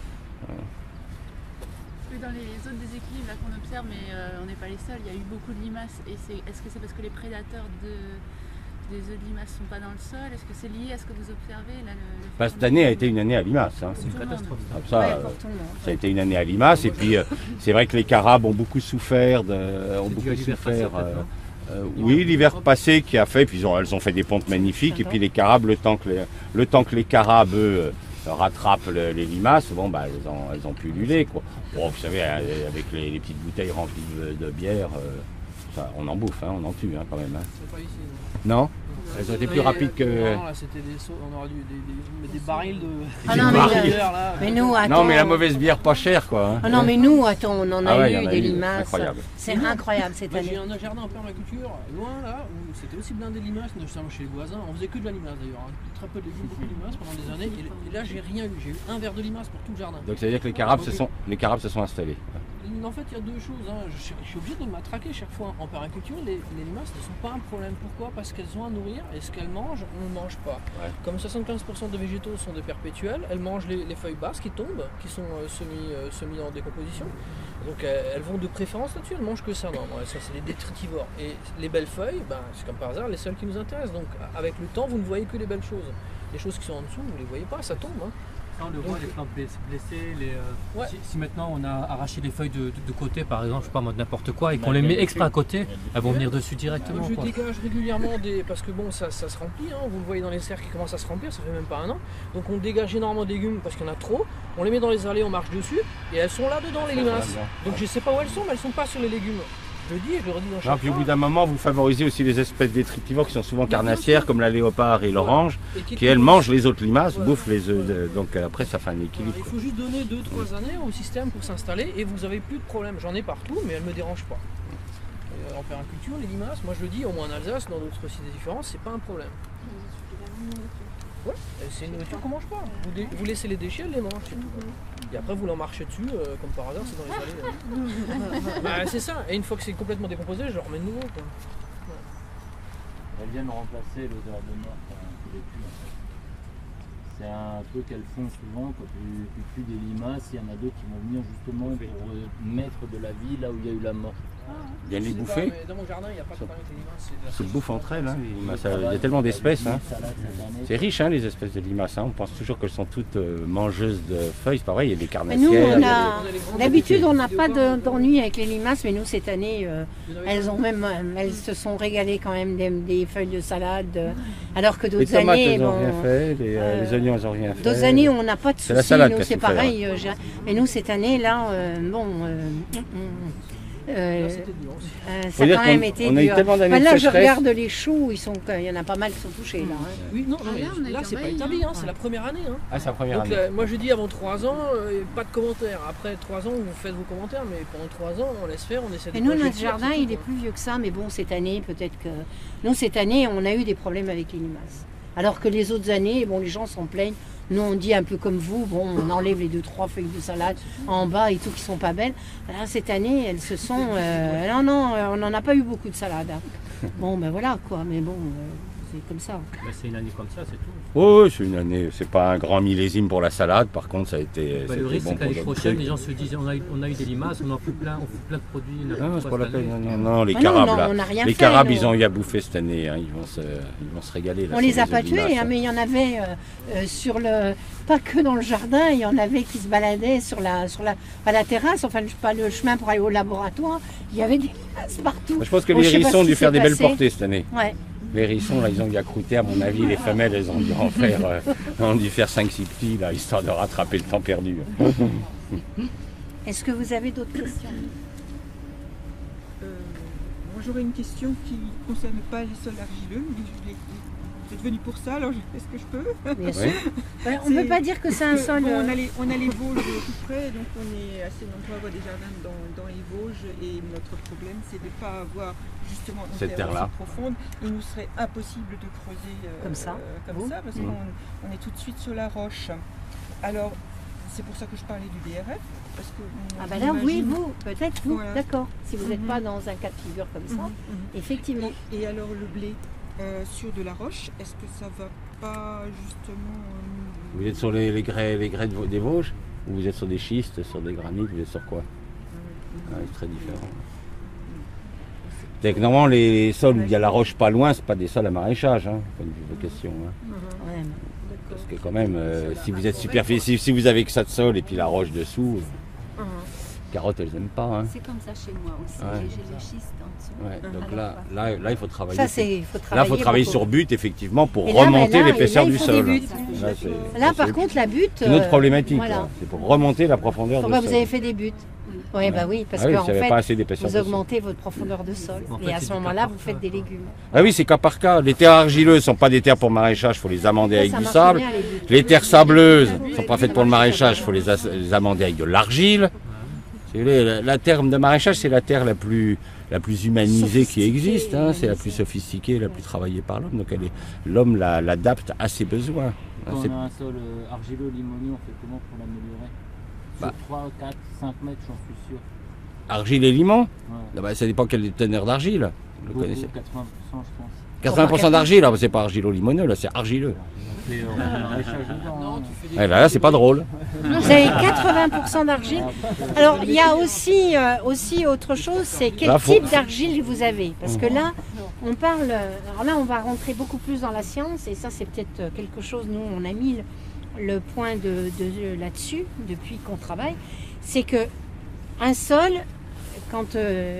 Dans les zones déséquilibres là qu'on observe, mais on n'est pas les seuls, il y a eu beaucoup de limaces. Et est-ce que c'est parce que les prédateurs des œufs de limaces ne sont pas dans le sol? Est-ce que c'est lié à ce que vous observez là, cette année a été une année à limaces. Hein. C'est une catastrophe. Ça a été une année à limaces. Et puis, c'est vrai que les carabes ont beaucoup souffert. Oui, l'hiver passé qui a fait, puis elles ont fait des pontes magnifiques. Et puis les carabes, le temps que les carabes, eux, rattrapent les limaces, bon, bah, elles ont pu luler, quoi. Bon, vous savez, avec les petites bouteilles remplies de bière, ça, on en bouffe, hein, on en tue, hein, quand même. Hein. C'est pas ici. Non. Elles ont été plus rapides que... Non, là c'était des sauts, on aurait dû des barils de... Ah non, mais nous, attends... Non, mais la mauvaise bière pas chère, quoi. Hein. Ah non, mais nous, attends, on en a eu des limaces. Incroyable. C'est incroyable cette année. J'ai un jardin en permaculture, loin là, où c'était aussi blindé de limaces, notamment chez les voisins. On faisait que de la limace d'ailleurs, hein. Très peu de légumes, beaucoup de limaces pendant des années. Et là, j'ai rien eu. J'ai eu un verre de limaces pour tout le jardin. Donc ça veut dire que les carabes se sont installés. En fait, il y a deux choses. Hein. Je suis obligé de m'attraquer chaque fois. En permaculture, les limaces ne sont pas un problème. Pourquoi? Parce qu'elles ont à nourrir et ce qu'elles mangent, on ne mange pas. Ouais. Comme 75% des végétaux sont des perpétuels, elles mangent les feuilles basses qui tombent, qui sont semi en décomposition. Donc elles vont de préférence là-dessus, elles mangent que ça. Non, ça c'est les détritivores. Et les belles feuilles, ben, c'est comme par hasard les seules qui nous intéressent. Donc avec le temps, vous ne voyez que les belles choses. Les choses qui sont en dessous, vous ne les voyez pas, ça tombe. Hein. On le voit, les plantes blessées, ouais. si maintenant on a arraché les feuilles de côté, par exemple, je sais pas moi, de n'importe quoi, et qu'on les met extra à côté, elles vont venir dessus directement. Je dégage régulièrement parce que bon, ça se remplit, hein, vous le voyez dans les serres qui commencent à se remplir, ça fait même pas un an. Donc on dégage énormément de légumes parce qu'il y en a trop, on les met dans les allées, on marche dessus, et elles sont là-dedans les limaces. Donc je sais pas où elles sont, mais elles sont pas sur les légumes. Je le dis et je le redis dans chaque fois. Puis au bout d'un moment, vous favorisez aussi les espèces détritivores qui sont souvent carnassières, comme la léopard et l'orange, qui elles mangent les autres limaces, bouffent les œufs. Donc après, ça fait un équilibre. Il faut juste donner 2-3 années au système pour s'installer et vous avez plus de problème. J'en ai partout, mais elles ne me dérangent pas. En permaculture, les limaces, moi je le dis, au moins en Alsace, dans d'autres sites différents, c'est pas un problème. Ouais, c'est une nourriture qu'on mange pas. Vous laissez les déchets, elles les mangent, c'est tout. Et après vous l'en marchez dessus, comme par hasard, c'est dans les allées. Bah, c'est ça, et une fois que c'est complètement décomposé, je le remets de nouveau. Quoi. Ouais. Elles viennent remplacer l'odeur de mort qui les tue en fait. C'est un truc qu'elles font souvent quand tu tues des limaces, il y en a d'autres qui vont venir justement pour mettre de la vie là où il y a eu la mort. Bien les bouffer. Dans mon jardin, il n'y a pas de problème avec les limaces. Se bouffent entre elles. Hein, les limaces. Il y a tellement d'espèces. Hein. C'est riche, hein, les espèces de limaces. Hein. On pense toujours qu'elles sont toutes mangeuses de feuilles. C'est pas vrai, il y a des carnassières. D'habitude, on n'a pas d'ennui avec les limaces, mais nous, cette année, elles se sont régalées quand même des feuilles de salade. Alors que d'autres années. Les tomates, elles n'ont rien fait. Les oignons, elles n'ont rien fait. D'autres années, on n'a pas de soucis. Nous, c'est pareil. Mais nous, cette année, là, ça a quand même été dur. Là, je regarde les choux, il y en a pas mal qui sont touchés. Là, hein. Oui, non, mais là, c'est pas établi, hein, c'est la première année. Hein. Ah, c'est la première année. Moi, je dis avant 3 ans, pas de commentaires. Après 3 ans, vous faites vos commentaires, mais pendant 3 ans, on laisse faire, on essaie de... Et nous, notre jardin, il est plus vieux que ça, mais bon, cette année, peut-être que... Nous, cette année, on a eu des problèmes avec les limaces. Alors que les autres années, bon, les gens s'en plaignent. Nous, on dit un peu comme vous, bon, on enlève les 2-3 feuilles de salade en bas et tout qui sont pas belles. Là, cette année, elles se sont... non, on n'en a pas eu beaucoup de salade. Hein. Bon, ben voilà, quoi. Mais bon, c'est comme ça. Ben, c'est une année comme ça, c'est tout. Oui, c'est une année. C'est pas un grand millésime pour la salade. Par contre, ça a été... le risque, c'est qu'à l'année prochaine, les gens se disent, on a eu des limaces, on en fout plein, de produits. Non, c'est pas la peine. Non, les carabes, là. Les carabes, ils ont eu à bouffer cette année. Hein. Ils vont se régaler. Là, on les a pas tués, hein, mais il y en avait sur le... Pas que dans le jardin, il y en avait qui se baladaient à la terrasse, enfin pas le chemin pour aller au laboratoire. Il y avait des limaces partout. Je pense que les hérissons ont dû faire des belles portées cette année. Ouais. Les hérissons, là, ils ont dû accrouter, à mon avis. Les femelles, elles ont dû faire 5-6 petits, là, histoire de rattraper le temps perdu. Est-ce que vous avez d'autres questions? Moi, j'aurais une question qui ne concerne pas les sols argileux, mais êtes venu pour ça, alors est-ce que je peux? Bien sûr. On ne peut pas dire que c'est un sol. Bon, on a les Vosges tout près, donc on est assez nombreux à avoir des jardins dans les Vosges. Et notre problème, c'est de ne pas avoir justement une Cette terre terre-là. aussi profonde. Il nous serait impossible de creuser Comme ça. parce qu'on est tout de suite sur la roche. Alors, c'est pour ça que je parlais du BRF. Parce que Ah ben là, oui, vous, peut-être vous, Voilà. d'accord. Si vous n'êtes pas dans un cas de figure comme ça, effectivement. Et alors le blé sur de la roche, est-ce que ça va pas justement... Vous êtes sur les grès des Vosges ou vous êtes sur des schistes, sur des granites, vous êtes sur quoi? C'est très différent. C'est que normalement les sols où il y a la roche pas loin, c'est pas des sols à maraîchage, hein, pas une question. Hein. Ouais. Parce que quand même, si vous êtes superficiel, si vous avez que ça de sol et puis la roche dessous, carottes elles aiment pas. Hein. C'est comme ça chez moi aussi, Ouais. j'ai les schistes en dessous. Ouais, donc là, il faut travailler. Ça, c'est, faut Là, travailler. il faut travailler beaucoup. sur butte, effectivement, pour Et là, remonter ben là, l'épaisseur et là, du il faut des sol. buttes. Là, par contre, la butte. c'est une autre problématique. Voilà. Là. C'est pour remonter la profondeur du Vous sol. avez fait des buttes. Oui, bah oui, parce Ah oui, qu'en ça avait fait, pas assez d'épaisseur vous de sol. augmentez votre profondeur de sol. En Et fait, à c'est ce du moment-là, cas vous par faites cas. des légumes. Ah oui, c'est cas par cas. Les terres argileuses ne sont pas des terres pour maraîchage, il faut les amender avec Ça du marche sable. bien, les buttes. Les terres sableuses ne sont pas faites pour le maraîchage, il faut les amender avec de l'argile. Si vous voulez, la terre de maraîchage, c'est la terre la plus humanisée qui existe. Hein. C'est la plus sophistiquée, la plus travaillée par l'homme. Donc l'homme l'adapte à ses besoins. Quand C'est- on a un sol argileux limoneux, on fait comment pour l'améliorer? Sur Bah. 3, 4, 5 mètres, j'en suis sûr. Argile et limon, Ouais. ah bah, ça dépend quel teneur d'argile. Vous le Beaucoup, connaissez. 80% je pense. 80% d'argile, là, c'est pas argilo-limoneux, là c'est argileux. On fait maraîchage dedans. Non, hein. tu fais des. Ouais, là c'est pas drôle. Vous avez 80% d'argile. Alors, il y a aussi autre chose, c'est quel Là, faut- type d'argile vous avez. Parce que là, on parle. Alors là, on va rentrer beaucoup plus dans la science, et ça, c'est peut-être quelque chose, nous, on a mis le point là-dessus depuis qu'on travaille. C'est que un sol, quand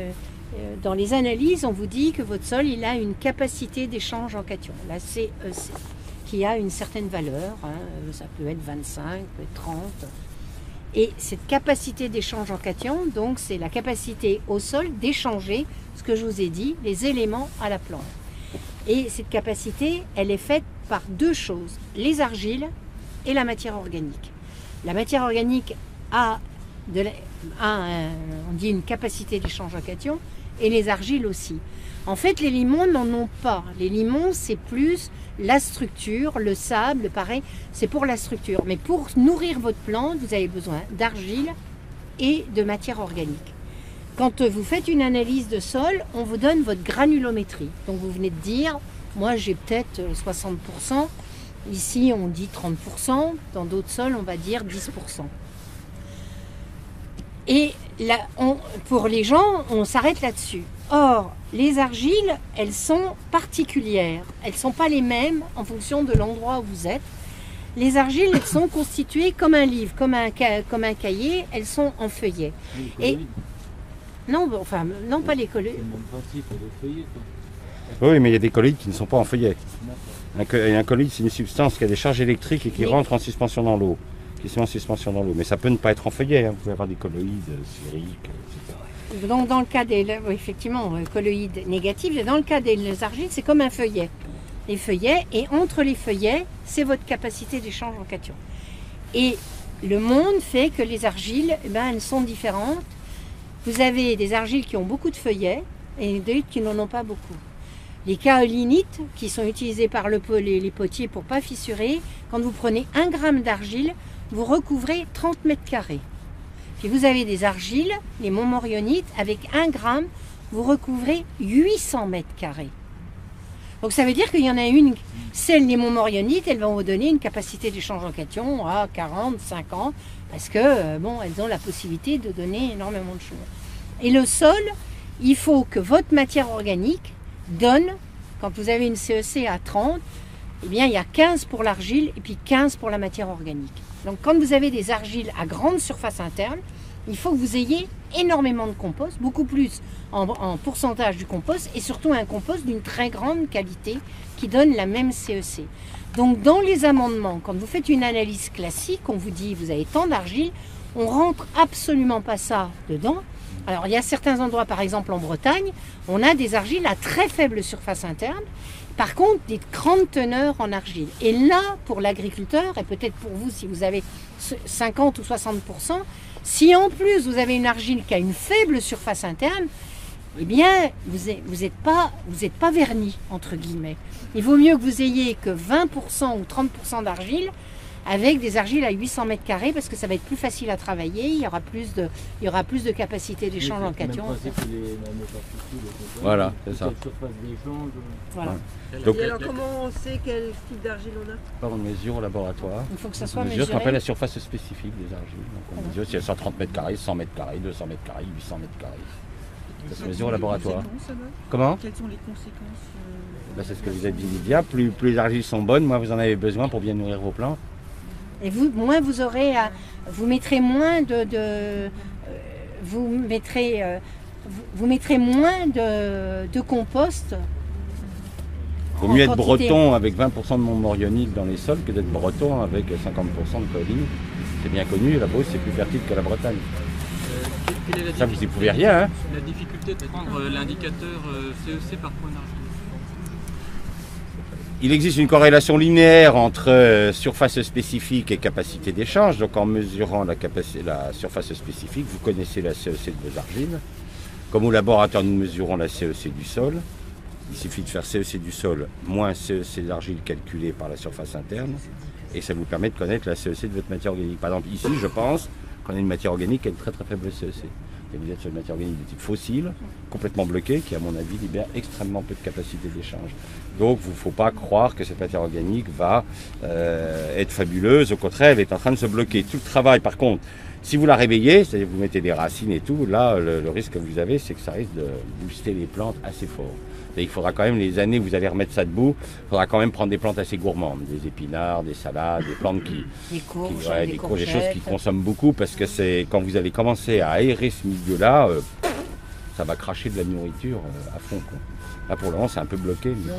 dans les analyses, on vous dit que votre sol, il a une capacité d'échange en cation, la CEC, qui a une certaine valeur, hein, ça peut être 25, peut être 30. Et cette capacité d'échange en cation, donc c'est la capacité au sol d'échanger, ce que je vous ai dit, les éléments à la plante. Et cette capacité, elle est faite par deux choses, les argiles et la matière organique. La matière organique on dit une capacité d'échange en cation, et les argiles aussi. En fait, les limons n'en ont pas. Les limons, c'est plus la structure, le sable, pareil, c'est pour la structure. Mais pour nourrir votre plante, vous avez besoin d'argile et de matière organique. Quand vous faites une analyse de sol, on vous donne votre granulométrie. Donc vous venez de dire, moi j'ai peut-être 60%, ici on dit 30%, dans d'autres sols on va dire 10%. Et là, pour les gens, on s'arrête là-dessus. Or, les argiles, elles sont particulières. Elles ne sont pas les mêmes en fonction de l'endroit où vous êtes. Les argiles, elles sont constituées comme un livre, comme un cahier. Elles sont en feuillet. Oui, les Et- colloïdes, Non, pas les colloïdes. c'est le même principe de feuillet. Quoi. Oui, mais il y a des colloïdes qui ne sont pas en feuillet. D'accord. Un colloïde, c'est une substance qui a des charges électriques et qui Oui. rentre en suspension dans l'eau. Qui se met en suspension dans l'eau. Mais ça peut ne pas être en feuillet. Hein. Vous pouvez avoir des colloïdes sphériques, etc. Donc, dans le cas des effectivement, colloïdes négatifs, et dans le cas des argiles, c'est comme un feuillet. Les feuillets, et entre les feuillets, c'est votre capacité d'échange en cation. Et le monde fait que les argiles, eh ben, elles sont différentes. Vous avez des argiles qui ont beaucoup de feuillets et d'autres qui n'en ont pas beaucoup. Les kaolinites, qui sont utilisés par les potiers pour ne pas fissurer, quand vous prenez 1 gramme d'argile, vous recouvrez 30 mètres carrés. Puis vous avez des argiles, les montmorionites, avec 1 gramme, vous recouvrez 800 mètres carrés. Donc ça veut dire qu'il y en a une, celles les montmorionites, elles vont vous donner une capacité d'échange en cation à 40, 50, parce que bon, elles ont la possibilité de donner énormément de choses. Et le sol, il faut que votre matière organique donne, quand vous avez une CEC à 30, eh bien il y a 15 pour l'argile et puis 15 pour la matière organique. Donc quand vous avez des argiles à grande surface interne, il faut que vous ayez énormément de compost, beaucoup plus en pourcentage du compost, et surtout un compost d'une très grande qualité qui donne la même CEC. Donc dans les amendements, quand vous faites une analyse classique, on vous dit vous avez tant d'argile, on rentre absolument pas ça dedans. Alors il y a certains endroits, par exemple en Bretagne, on a des argiles à très faible surface interne, Par contre, des grandes teneurs en argile. Et là, pour l'agriculteur, et peut-être pour vous, si vous avez 50 ou 60%, si en plus vous avez une argile qui a une faible surface interne, eh bien, vous n'êtes pas verni, entre guillemets. Il vaut mieux que vous ayez que 20% ou 30% d'argile avec des argiles à 800 mètres carrés parce que ça va être plus facile à travailler, il y aura plus de capacité d'échange en cation. Voilà, c'est ça. Voilà. Donc, Et alors comment on sait quel type d'argile on a? on mesure au laboratoire. Il faut que ça On soit mesure ce qu'on appelle mesuré. la surface spécifique des argiles. Donc on mesure s'il y a 130 mètres carrés, 100 mètres carrés, 200 mètres carrés, 800 mètres carrés. Ça se mesure au laboratoire. Comment? Quelles sont les conséquences Ben, c'est ce que vous avez dit, Lydia. Plus les argiles sont bonnes, moins vous en avez besoin pour bien nourrir vos plantes. Et vous, moins vous aurez vous mettrez moins vous mettrez moins de compost. Il vaut mieux en être quantité. breton avec 20% de montmorillonite dans les sols que d'être breton avec 50% de colline. C'est bien connu, la Beauce c'est plus fertile que la Bretagne. Quelle est la Ça vous y pouvez rien, hein? La difficulté de prendre l'indicateur CEC par point d'argile. Il existe une corrélation linéaire entre surface spécifique et capacité d'échange. Donc en mesurant la surface spécifique, vous connaissez la CEC de vos argiles. Comme au laboratoire, nous mesurons la CEC du sol. Il suffit de faire CEC du sol moins CEC d'argile calculé par la surface interne. Et ça vous permet de connaître la CEC de votre matière organique. Par exemple, ici, je pense qu'on a une matière organique qui a une très très faible CEC. Et vous êtes sur une matière organique de type fossile, complètement bloquée, qui à mon avis libère extrêmement peu de capacité d'échange. Donc il ne faut pas croire que cette matière organique va être fabuleuse, au contraire elle est en train de se bloquer. Tout le travail par contre, si vous la réveillez, c'est-à-dire que vous mettez des racines et tout, là le risque que vous avez c'est que ça risque de booster les plantes assez fort. Et il faudra quand même, les années où vous allez remettre ça debout, il faudra quand même prendre des plantes assez gourmandes, des épinards, des salades, des plantes Des courges, des courges, des choses qui consomment beaucoup parce que c'est quand vous allez commencer à aérer ce milieu-là, ça va cracher de la nourriture à fond, quoi. Là pour le moment c'est un peu bloqué, mais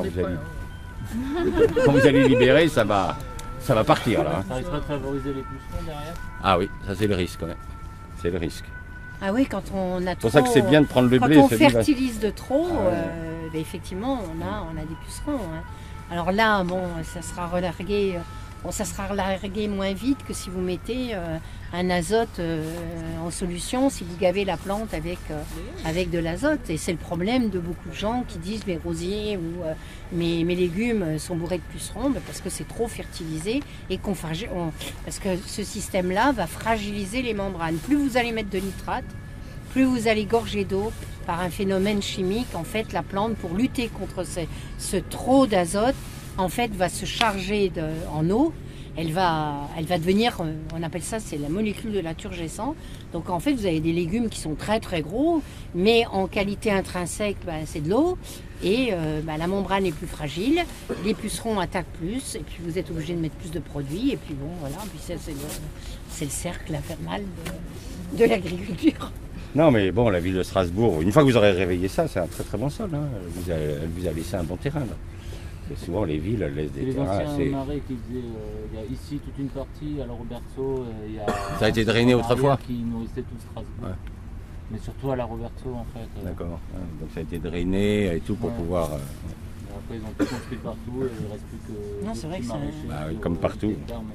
quand vous allez libérer, ça va partir là. Ça risquerait de favoriser les pucerons derrière? Ah oui, ça c'est le risque, ouais. C'est le risque. Ah oui, quand on a trop. C'est pour ça que c'est bien de prendre le blé. Quand on celui-là. fertilise de trop, Ah ouais. ben effectivement, on a des pucerons. Hein. Alors là, bon, ça sera relargué. Ça sera relargué moins vite que si vous mettez un azote en solution, si vous gavez la plante avec de l'azote. Et c'est le problème de beaucoup de gens qui disent mes rosiers ou mes légumes sont bourrés de pucerons, parce que c'est trop fertilisé et parce que ce système-là va fragiliser les membranes. Plus vous allez mettre de nitrate, plus vous allez gorger d'eau par un phénomène chimique. En fait, la plante, pour lutter contre ce trop d'azote, en fait, va se charger en eau. Elle va devenir, on appelle ça, c'est la molécule de la turgescent. Donc en fait, vous avez des légumes qui sont très très gros, mais en qualité intrinsèque, c'est de l'eau. Et la membrane est plus fragile, les pucerons attaquent plus, et puis vous êtes obligé de mettre plus de produits. Et puis bon, voilà, puis c'est le cercle infernal de l'agriculture. Non mais bon, la ville de Strasbourg, une fois que vous aurez réveillé ça, c'est un très très bon sol. Hein. Elle vous a laissé un bon terrain. Là. Souvent les villes elles laissent des les terrains anciens assez... marais qui disaient il y a ici toute une partie, à la Roberto, il y a Ça a été drainé autrefois. qui nourrissait tout Strasbourg. Ouais. Mais surtout à la Roberto en fait. D'accord, donc ça a été drainé et tout pour pouvoir... Après ils ont tout construit partout et il ne reste plus que... Non, c'est vrai que oui, comme partout.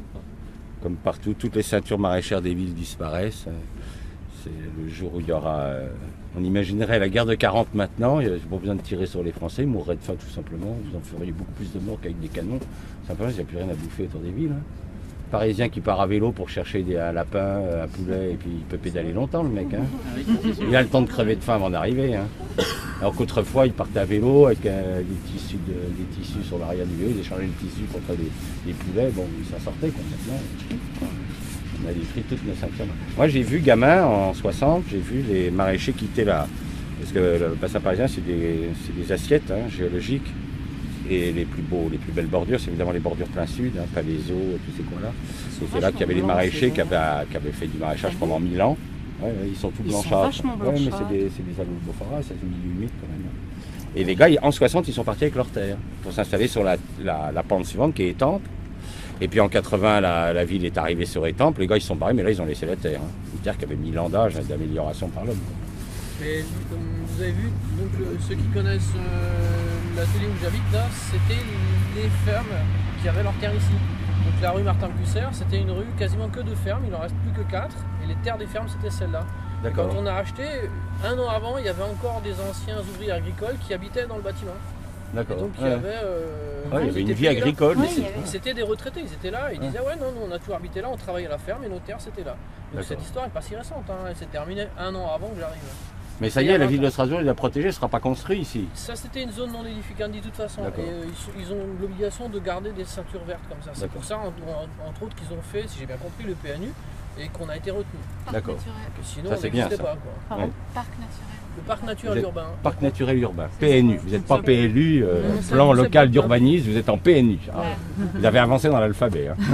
Comme partout, toutes les ceintures maraîchères des villes disparaissent. C'est le jour où il y aura... on imaginerait la guerre de 40 maintenant, il n'y a pas besoin de tirer sur les Français, ils mourraient de faim tout simplement. Vous en feriez beaucoup plus de morts qu'avec des canons. Simplement, il n'y a plus rien à bouffer autour des villes. Hein. Parisien qui part à vélo pour chercher un lapin, un poulet, et puis il peut pédaler longtemps le mec. Hein. Il a le temps de crever de faim avant d'arriver. Hein. Alors qu'autrefois, il partait à vélo avec des tissus sur l'arrière du vélo, il échangeait le tissu contre les poulets, bon, ça sortait complètement. On a détruit toutes nos ceintures. Moi j'ai vu gamin en 60, j'ai vu les maraîchers quitter là. Parce que le bassin parisien c'est des assiettes géologiques. Et les plus belles bordures, c'est évidemment les bordures plein sud, Palaiso, tous ces coins-là. C'est là qu'il y avait les maraîchers qui avaient fait du maraîchage pendant 1000 ans. Ouais, ils sont tous blanchâtres. Ouais, mais c'est des Alubophoras, c'est du milieu humide quand même. Et les gars, en 60, ils sont partis avec leur terre pour s'installer sur la pente suivante qui est Étampes. Et puis en 80, la ville est arrivée sur Étampes. Les gars, ils sont barrés, mais là, ils ont laissé la terre. Une terre qui avait 1000 ans d'âge d'amélioration par l'homme. Et comme vous avez vu, donc ceux qui connaissent l'atelier où j'habite, là, c'était les fermes qui avaient leurs terres ici. Donc la rue Martin-Plusser, c'était une rue quasiment que de fermes, il en reste plus que 4, et les terres des fermes, c'était celle-là. Quand on a acheté, un an avant, il y avait encore des anciens ouvriers agricoles qui habitaient dans le bâtiment. D'accord. Donc il y avait, il y avait une vie agricole. C'était des retraités, ils étaient là, ils disaient ouais non, nous on a toujours habité là, on travaillait à la ferme et nos terres c'était là. Donc cette histoire n'est pas si récente, hein, elle s'est terminée un an avant que j'arrive. Mais ça y est, la ville de Strasbourg est protégée, ne sera pas construite ici. Ça c'était une zone non édificante de toute façon. Et ils ont l'obligation de garder des ceintures vertes comme ça. C'est pour ça entre autres qu'ils ont fait, si j'ai bien compris, le PNU et qu'on a été retenu. D'accord. Sinon ça, on n'existait pas. Pardon, parc naturel. Le parc naturel urbain. Parc naturel urbain, PNU. Vous n'êtes pas PLU, plan local d'urbanisme, vous êtes en PNU. Ah, vous avez avancé dans l'alphabet. Hein.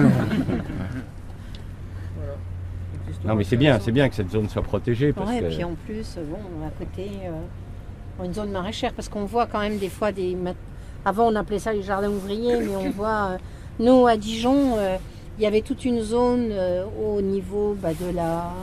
Non mais c'est bien que cette zone soit protégée. Parce et puis en plus, bon, à côté, une zone maraîchère, parce qu'on voit quand même des fois des... Avant on appelait ça les jardins ouvriers, mais on voit, nous à Dijon, il y avait toute une zone au niveau de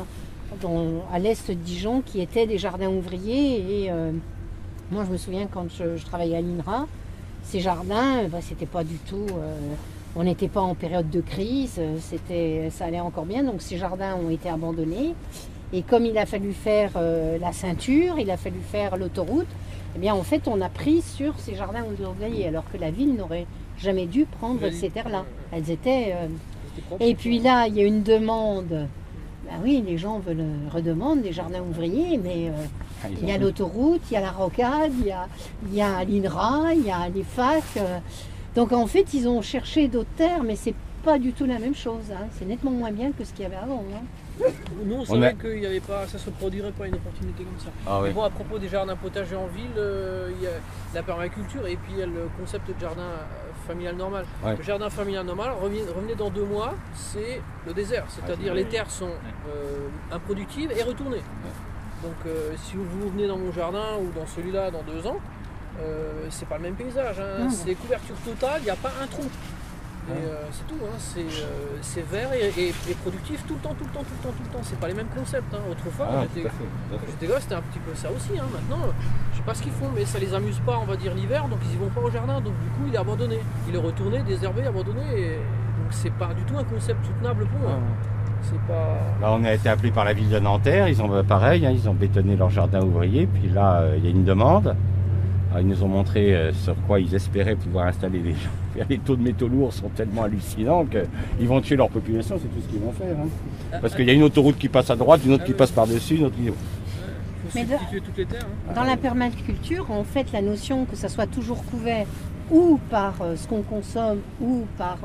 à l'est de Dijon qui était des jardins ouvriers. Et moi je me souviens quand je travaillais à l'INRA, ces jardins, c'était pas du tout... on n'était pas en période de crise, ça allait encore bien, donc ces jardins ont été abandonnés. Et comme il a fallu faire la ceinture, il a fallu faire l'autoroute, eh bien en fait on a pris sur ces jardins ouvriers, alors que la ville n'aurait jamais dû prendre ces terres-là. Elles étaient... Et puis là, il y a une demande, oui, les gens redemandent des jardins ouvriers, mais il y a l'autoroute, il y a la rocade, il y a l'INRA, il y a les facs. Donc en fait, ils ont cherché d'autres terres, mais c'est pas du tout la même chose. Hein. C'est nettement moins bien que ce qu'il y avait avant. Hein. Nous, on savait qu'il n'y avait pas, ça se produirait pas une opportunité comme ça. Ah, mais bon, à propos des jardins potagers en ville, il y a la permaculture et puis il y a le concept de jardin familial normal. Ouais. Le jardin familial normal, revenez dans 2 mois, c'est le désert. C'est-à-dire les terres sont improductives et retournées. Donc si vous venez dans mon jardin ou dans celui-là dans 2 ans, c'est pas le même paysage, hein. C'est couverture totale, il n'y a pas un trou. Et c'est tout, hein. C'est vert et productif tout le temps. C'est pas les mêmes concepts. Hein. Autrefois, quand j'étais gosse, c'était un petit peu ça aussi. Hein. Maintenant, je sais pas ce qu'ils font, mais ça les amuse pas, on va dire, l'hiver, donc ils y vont pas au jardin. Donc du coup, il est abandonné. Il est retourné, déshervé, abandonné. Et donc c'est pas du tout un concept soutenable pour eux. C'est pas... Là, on a été appelé par la ville de Nanterre, ils ont pareil, hein, ils ont bétonné leur jardin ouvrier. Puis là, il y a une demande. Alors, ils nous ont montré sur quoi ils espéraient pouvoir installer les gens. Les taux de métaux lourds sont tellement hallucinants qu'ils vont tuer leur population, c'est tout ce qu'ils vont faire. Hein. Parce qu'il y a une autoroute qui passe à droite, une autre qui passe par-dessus, une autre qui... Mais toutes les terres, hein. Dans la permaculture, en fait, la notion que ça soit toujours couvert ou par ce qu'on consomme ou par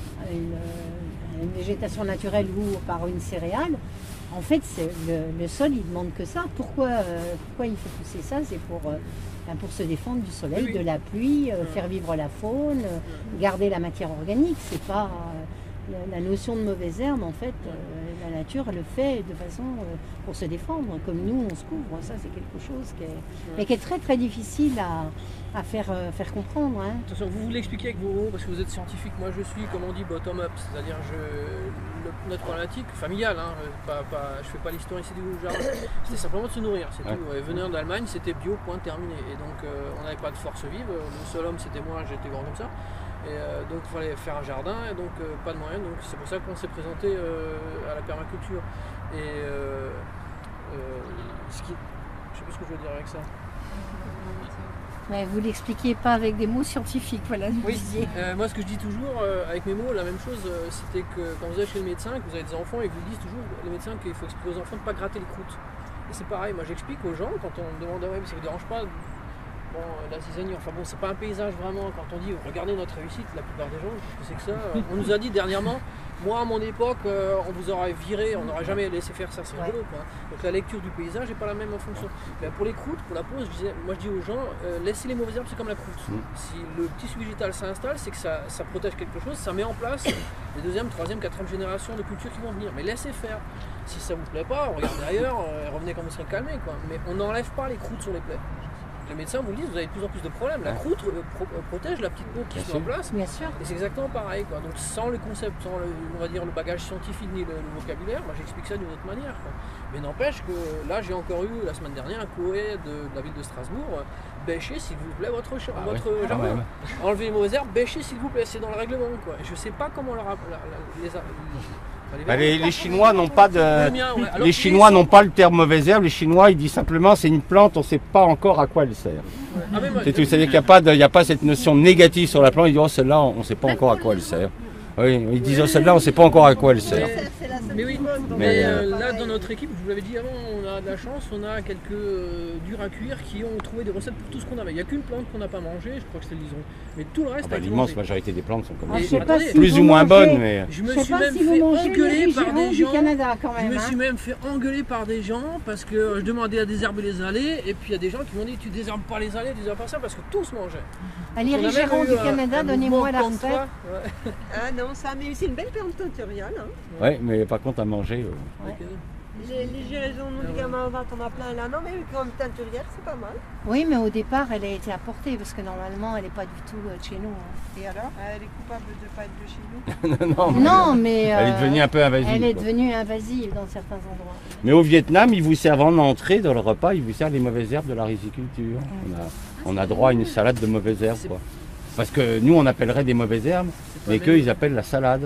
une végétation naturelle ou par une céréale, en fait, le sol, il demande que ça. Pourquoi il faut pousser ça? C'est pour se défendre du soleil, de la pluie, faire vivre la faune, garder la matière organique. C'est pas la notion de mauvaise herbe, en fait, la nature le fait de façon pour se défendre, comme nous on se couvre. Ça, c'est quelque chose qui est très très difficile à faire comprendre. Hein. Attention, vous voulez expliquer avec vos mots, parce que vous êtes scientifique, moi je suis, comme on dit, bottom-up, c'est-à-dire notre problématique familiale, hein, je fais pas l'histoire ici du jardin, c'était simplement de se nourrir, c'est tout. Venant d'Allemagne, c'était bio, point terminé. Et donc on n'avait pas de force vive, le seul homme c'était moi, j'étais grand comme ça. Et donc il fallait faire un jardin, et donc pas de moyens, donc c'est pour ça qu'on s'est présenté à la permaculture. Et je sais plus ce que je veux dire avec ça. Mais vous l'expliquiez pas avec des mots scientifiques, voilà. Oui, moi ce que je dis toujours avec mes mots, la même chose, c'était que quand vous allez chez le médecin, que vous avez des enfants et que vous disent toujours, les médecins, qu'il faut expliquer aux enfants de ne pas gratter les croûtes. Et c'est pareil, moi j'explique aux gens, quand on me demande, ouais, mais ça ne vous dérange pas, bon, la zizanie, enfin bon, c'est pas un paysage vraiment, quand on dit, regardez notre réussite, la plupart des gens, qu'est-ce que c'est que ça? On nous a dit dernièrement, moi à mon époque, on vous aurait viré, on n'aurait jamais laissé faire ça, c'est rigolo quoi. Donc la lecture du paysage n'est pas la même en fonction. Mais pour les croûtes, pour la pause, moi je dis aux gens, laissez les mauvaises herbes, c'est comme la croûte. Si le tissu végétal s'installe, c'est que ça protège quelque chose, ça met en place les 2e, 3e, 4e générations de cultures qui vont venir. Mais laissez faire. Si ça vous plaît pas, regardez ailleurs, revenez quand vous serez calmé quoi. Mais on n'enlève pas les croûtes sur les plaies. les médecins vous le disent, vous avez de plus en plus de problèmes. La croûte protège la petite peau qui se met en place. Bien sûr. Et c'est exactement pareil, quoi. Donc sans le concept, sans on va dire le bagage scientifique ni le vocabulaire, moi j'explique ça d'une autre manière, quoi. Mais n'empêche que là j'ai encore eu la semaine dernière un courrier de la ville de Strasbourg, bêchez s'il vous plaît votre jardin. Enlevez les mauvaises herbes, bêchez s'il vous plaît, c'est dans le règlement, quoi. Et je sais pas comment les Chinois n'ont pas de. Les Chinois n'ont pas le terme mauvaise herbe. Les Chinois, ils disent simplement c'est une plante, on ne sait pas encore à quoi elle sert. C'est tout. C'est-à-dire qu'il n'y a pas cette notion négative sur la plante. Ils disent oh, celle-là, on ne sait pas encore à quoi elle sert. Oui, ils disent oh, celle-là, on ne sait pas encore à quoi elle sert. Mais oui, mais là dans notre équipe, je vous l'avais dit avant, on a de la chance, on a quelques durs à cuire qui ont trouvé des recettes pour tout ce qu'on avait. Il n'y a qu'une plante qu'on n'a pas mangée, je crois que c'est le lison. Mais tout le reste, l'immense majorité des plantes sont comme ça. Plus ou moins bonnes, mais. Je me suis même fait engueuler par des gens. Je me suis même fait engueuler par des gens parce que je demandais à désherber les allées et puis il y a des gens qui m'ont dit tu désherbes pas les allées, tu désherbes pas ça parce que tout se mangeait. Allez, Régéron du Canada, donnez-moi la recette. Ah non, ça, mais c'est une belle plante teinturale. Oui, mais par contre à manger. Les géraisons de gamins, on a plein là. Non, mais comme teinturière, c'est pas mal. Oui, mais au départ, elle a été apportée parce que normalement, elle n'est pas du tout de chez nous. Et alors elle est coupable de ne pas être de chez nous. Non, mais elle est devenue un peu invasive. Elle est devenue invasive dans certains endroits. Mais au Vietnam, ils vous servent en entrée dans le repas, ils vous servent les mauvaises herbes de la riziculture. On a droit à une salade de mauvaises herbes, quoi. Parce que nous, on appellerait des mauvaises herbes, mais qu'eux, ils appellent la salade.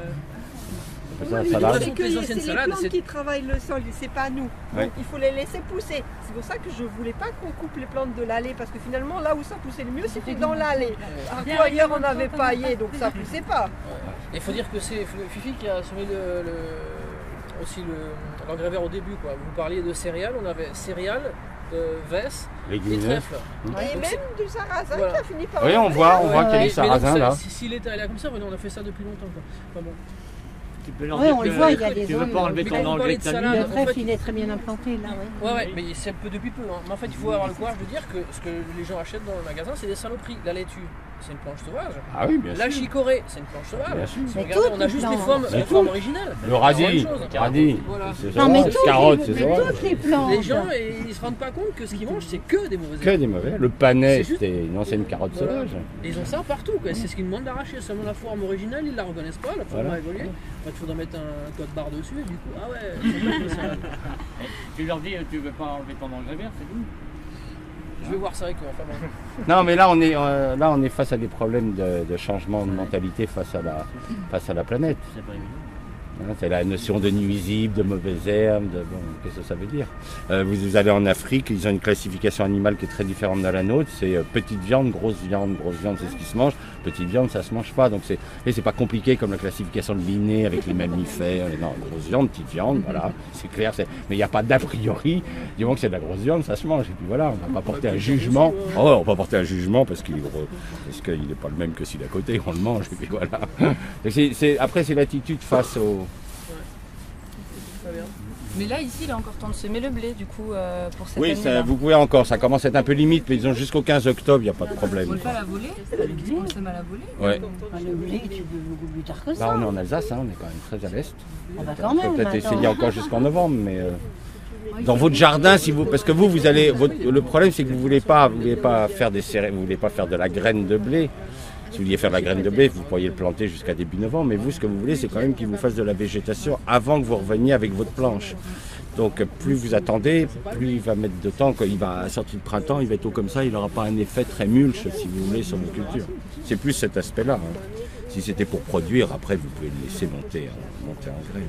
C'est les plantes qui travaillent le sol, c'est pas nous. Donc il faut les laisser pousser. C'est pour ça que je voulais pas qu'on coupe les plantes de l'allée, parce que finalement là où ça poussait le mieux c'était dans l'allée. Ailleurs on n'avait pas aillé, donc ça poussait pas. Il faut dire que c'est Fifi qui a semé aussi l'engrais vert au début, quoi. Vous parliez de céréales, on avait céréales, vesse et trèfle. Et même du sarrasin qui a fini par. Oui, on voit qu'il y a du sarrasin là. Si l'État est là comme ça, on a fait ça depuis longtemps, quoi. Enfin, bon. Tu peux leur dire que tu veux pas enlever ton engrais de salade. Le trèfle, il est très bien implanté là, oui. Ouais, mais c'est un peu depuis peu. Mais en fait, il faut avoir le courage de dire que ce que les gens achètent dans le magasin, c'est des saloperies. La laitue, c'est une planche sauvage. Ah oui, bien sûr. La chicorée, c'est une planche sauvage. Bien sûr. Regardez, on a juste les formes originales. Le radis, non, mais carottes, c'est ça. toutes les plantes. Les gens, ils se rendent pas compte que ce qu'ils mangent, c'est que des mauvaises herbes. Que des mauvais. Le panais, c'était une ancienne carotte sauvage. Ils ont ça partout, quoi. C'est ce qu'ils demandent d'arracher. Seulement la forme originale, ils la reconnaissent pas. La forme a évolué. Il faudra mettre un code barre dessus et du coup, ah ouais, tu leur dis, tu veux pas enlever ton engrais vert, c'est tout. Je vais voir ça avec eux. Enfin, bon. Non, mais là on est face à des problèmes de changement de mentalité face à la planète. C'est pas évident. C'est la notion de nuisible, de mauvaise herbe, qu'est-ce que ça veut dire? Vous allez en Afrique, ils ont une classification animale qui est très différente de la nôtre. C'est petite viande, grosse viande c'est ce qui se mange. Petite viande, ça se mange pas. Donc c'est pas compliqué comme la classification de Linné avec les mammifères. Non, grosse viande, petite viande, voilà, c'est clair. Mais il n'y a pas d'a priori. Du moment que c'est de la grosse viande, ça se mange. Et puis voilà, on va pas porter un jugement. Oh, on va pas porter un jugement parce qu'il n'est pas le même que celui d'à côté. On le mange et puis voilà. Après, c'est l'attitude face au. Mais là, ici, il est encore temps de semer le blé, du coup, pour cette année. Oui, vous pouvez encore. Ça commence à être un peu limite, mais ils ont jusqu'au 15 octobre, il n'y a pas de problème. On ne peut pas la voler. On le sème à la volée. Ouais. Le blé, tu peux beaucoup plus tard que ça. On est en Alsace, on est quand même très à l'est. Ah bah quand même. On peut peut-être essayer encore jusqu'en novembre, mais dans votre jardin, parce que vous allez. Le problème, c'est que vous voulez pas faire des céréales, vous voulez pas faire de la graine de blé. Si vous vouliez faire de la graine de blé, vous pourriez le planter jusqu'à début novembre, mais vous, ce que vous voulez, c'est quand même qu'il vous fasse de la végétation avant que vous reveniez avec votre planche. Donc plus vous attendez, plus il va mettre de temps. Quand il va sortir de printemps, il va être haut comme ça, il n'aura pas un effet très mulch, si vous voulez, sur vos cultures. C'est plus cet aspect-là. Si c'était pour produire, après, vous pouvez le laisser monter en graine.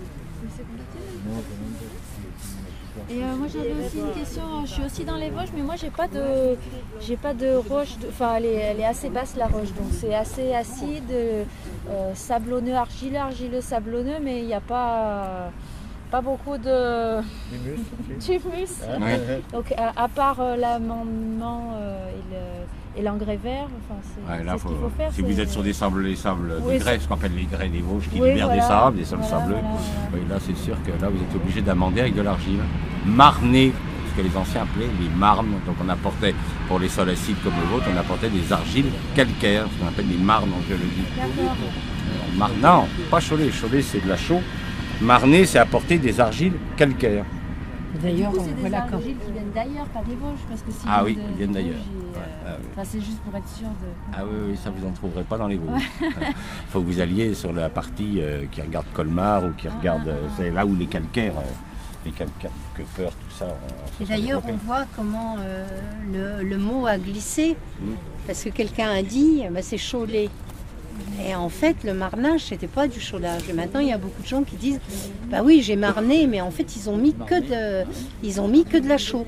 Et moi j'avais aussi une question, je suis aussi dans les Vosges, mais moi j'ai pas de roche, enfin elle est assez basse la roche, donc c'est assez acide, sablonneux, argileux, sablonneux, mais il n'y a pas beaucoup de d'humus. Donc à part l'amendement et l'engrais vert, enfin, c'est ce qu'il faut faire. Si vous êtes sur des sables de grès, ce qu'on appelle les grès des Vosges, qui libèrent des sables, des sols sableux, oui, là c'est sûr que là vous êtes obligé d'amender avec de l'argile. Marner, ce que les anciens appelaient les marnes, donc on apportait, pour les sols acides comme le vôtre, on apportait des argiles calcaires, ce qu'on appelle des marnes en géologie. Non, pas Cholet, Cholet c'est de la chaux. Marner, c'est apporter des argiles calcaires. D'ailleurs, c'est des argiles qui viennent d'ailleurs, pas des Vosges, parce que si Ah oui, ils viennent d'ailleurs. C'est juste pour être sûr de... Ah oui, ça vous en trouverez pas dans les Vosges. Il faut que vous alliez sur la partie qui regarde Colmar ou qui regarde... c'est là où les calcaires, que peur, tout ça. Et d'ailleurs, on voit comment le mot a glissé, parce que quelqu'un a dit, c'est Cholet. Et en fait, le marnage, c'était pas du chaudage. Et maintenant, il y a beaucoup de gens qui disent, bah oui, j'ai marné, mais en fait, ils ont mis que de la chaux.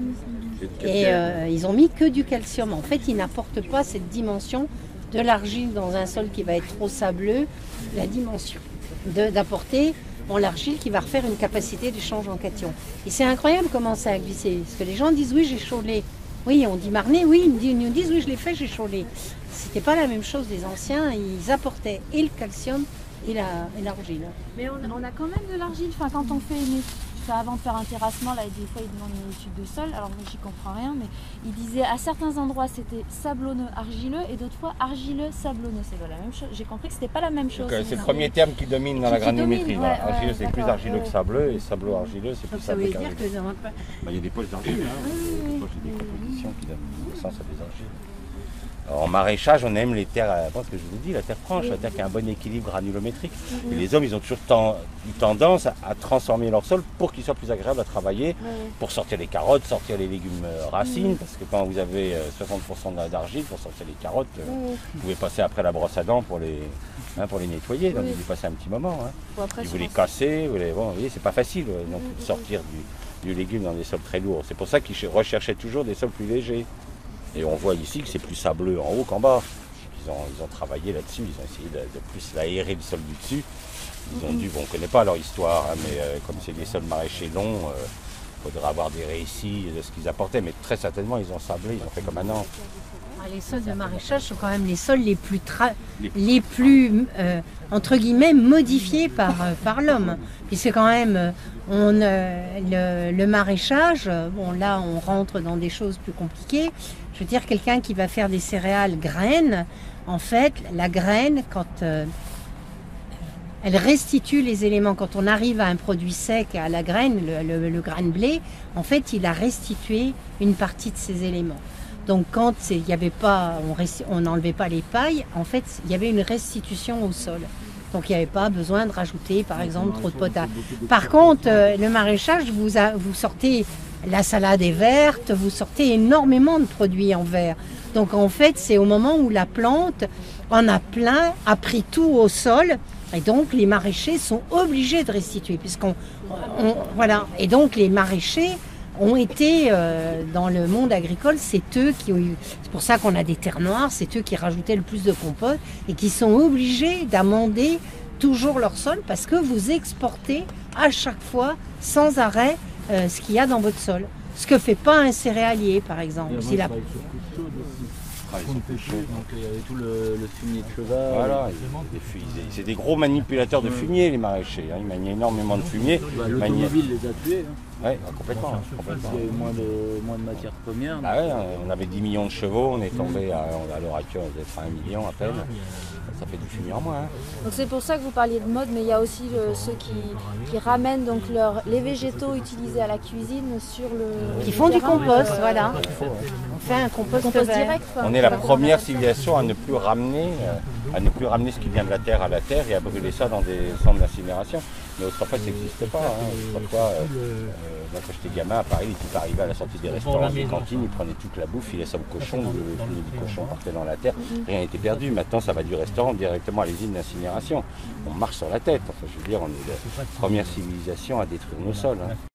Et ils ont mis que du calcium. En fait, ils n'apportent pas cette dimension de l'argile dans un sol qui va être trop sableux, la dimension d'apporter l'argile qui va refaire une capacité d'échange en cation. Et c'est incroyable comment ça a glissé. Parce que les gens disent, oui, j'ai chaulé. Oui, on dit marné, oui, ils nous disent, oui, je l'ai fait, j'ai chaulé. C'était pas la même chose, les anciens, ils apportaient et le calcium et l'argile. Mais on a quand même de l'argile, enfin, quand on fait avant de faire un terrassement, là, des fois ils demandent une étude de sol, alors moi j'y comprends rien, mais ils disaient à certains endroits c'était sablonneux, argileux, et d'autres fois argileux, sablonneux, c'est la même chose. J'ai compris que c'était pas la même chose. C'est le premier terme qui domine dans la granulométrie. Argileux c'est plus argileux que sableux, et sableux-argileux c'est plus sableux qu'argileux. Il y a des poches d'argile, des poches et des compositions qui donnent sens à des argiles. Alors, en maraîchage, on aime les terres, ce que je vous dis, la terre franche, la terre qui a un bon équilibre granulométrique. Et les hommes, ils ont toujours eu tendance à transformer leur sol pour qu'il soit plus agréable à travailler, pour sortir les carottes, sortir les légumes racines, parce que quand vous avez 60% d'argile, pour sortir les carottes, vous pouvez passer après la brosse à dents pour les nettoyer, donc vous y passez un petit moment. Si vous les cassez, vous voyez, c'est pas facile non plus de sortir du légume dans des sols très lourds. C'est pour ça qu'ils recherchaient toujours des sols plus légers. Et on voit ici que c'est plus sableux en haut qu'en bas. Ils ont travaillé là-dessus, ils ont essayé de plus aérer le sol du dessus. Ils ont dû, on ne connaît pas leur histoire, mais comme c'est des sols maraîchers longs, il faudra avoir des récits de ce qu'ils apportaient. Mais très certainement, ils ont sablé, ils ont fait comme un an. Les sols de maraîchage sont quand même les sols les plus entre guillemets, modifiés par l'homme. Puis c'est quand même, le maraîchage, bon là on rentre dans des choses plus compliquées. Je veux dire, quelqu'un qui va faire des céréales graines, en fait, la graine, quand elle restitue les éléments, quand on arrive à un produit sec, à la graine, le grain de blé, en fait, il a restitué une partie de ces éléments. Donc quand il y avait pas, on n'enlevait pas les pailles, en fait, il y avait une restitution au sol. Donc il n'y avait pas besoin de rajouter, par exemple, trop de potasse. Par contre, le maraîchage, vous sortez... La salade est verte, vous sortez énormément de produits en verre. Donc en fait, c'est au moment où la plante en a plein, a pris tout au sol. Et donc les maraîchers sont obligés de restituer. Voilà. Et donc les maraîchers ont été, dans le monde agricole, c'est eux qui ont eu... C'est pour ça qu'on a des terres noires, c'est eux qui rajoutaient le plus de compost et qui sont obligés d'amender toujours leur sol parce que vous exportez à chaque fois, sans arrêt, ce qu'il y a dans votre sol. Ce que ne fait pas un céréalier, par exemple. Donc il y avait tout le fumier de cheval. Voilà, c'est des gros manipulateurs de fumier, les maraîchers. Ils manient énormément de fumier. L'automobile les a tués. Oui, complètement. Il y a eu moins de matières premières. On avait 10 millions de chevaux, on est tombé à l'heure actuelle, on doit être à 1 million à peine. Ça fait du fumier en moins. Donc c'est pour ça que vous parliez de mode, mais il y a aussi ceux qui ramènent donc les végétaux utilisés à la cuisine sur le... Qui font du compost, voilà. On fait un compost direct. On est la première civilisation à ne plus ramener ce qui vient de la terre à la terre et à brûler ça dans des centres d'incinération. Mais autrefois, ça n'existait pas. Autrefois, moi, quand j'étais gamin, à Paris, les types arrivaient à la sortie des restaurants, des cantines, ils prenaient toute la bouffe, ils laissaient ça au cochon, le fumier du cochon partait dans la terre, rien n'était perdu. Maintenant, ça va du restaurant directement à l'usine d'incinération. On marche sur la tête. Enfin, je veux dire, on est la première civilisation à détruire nos sols.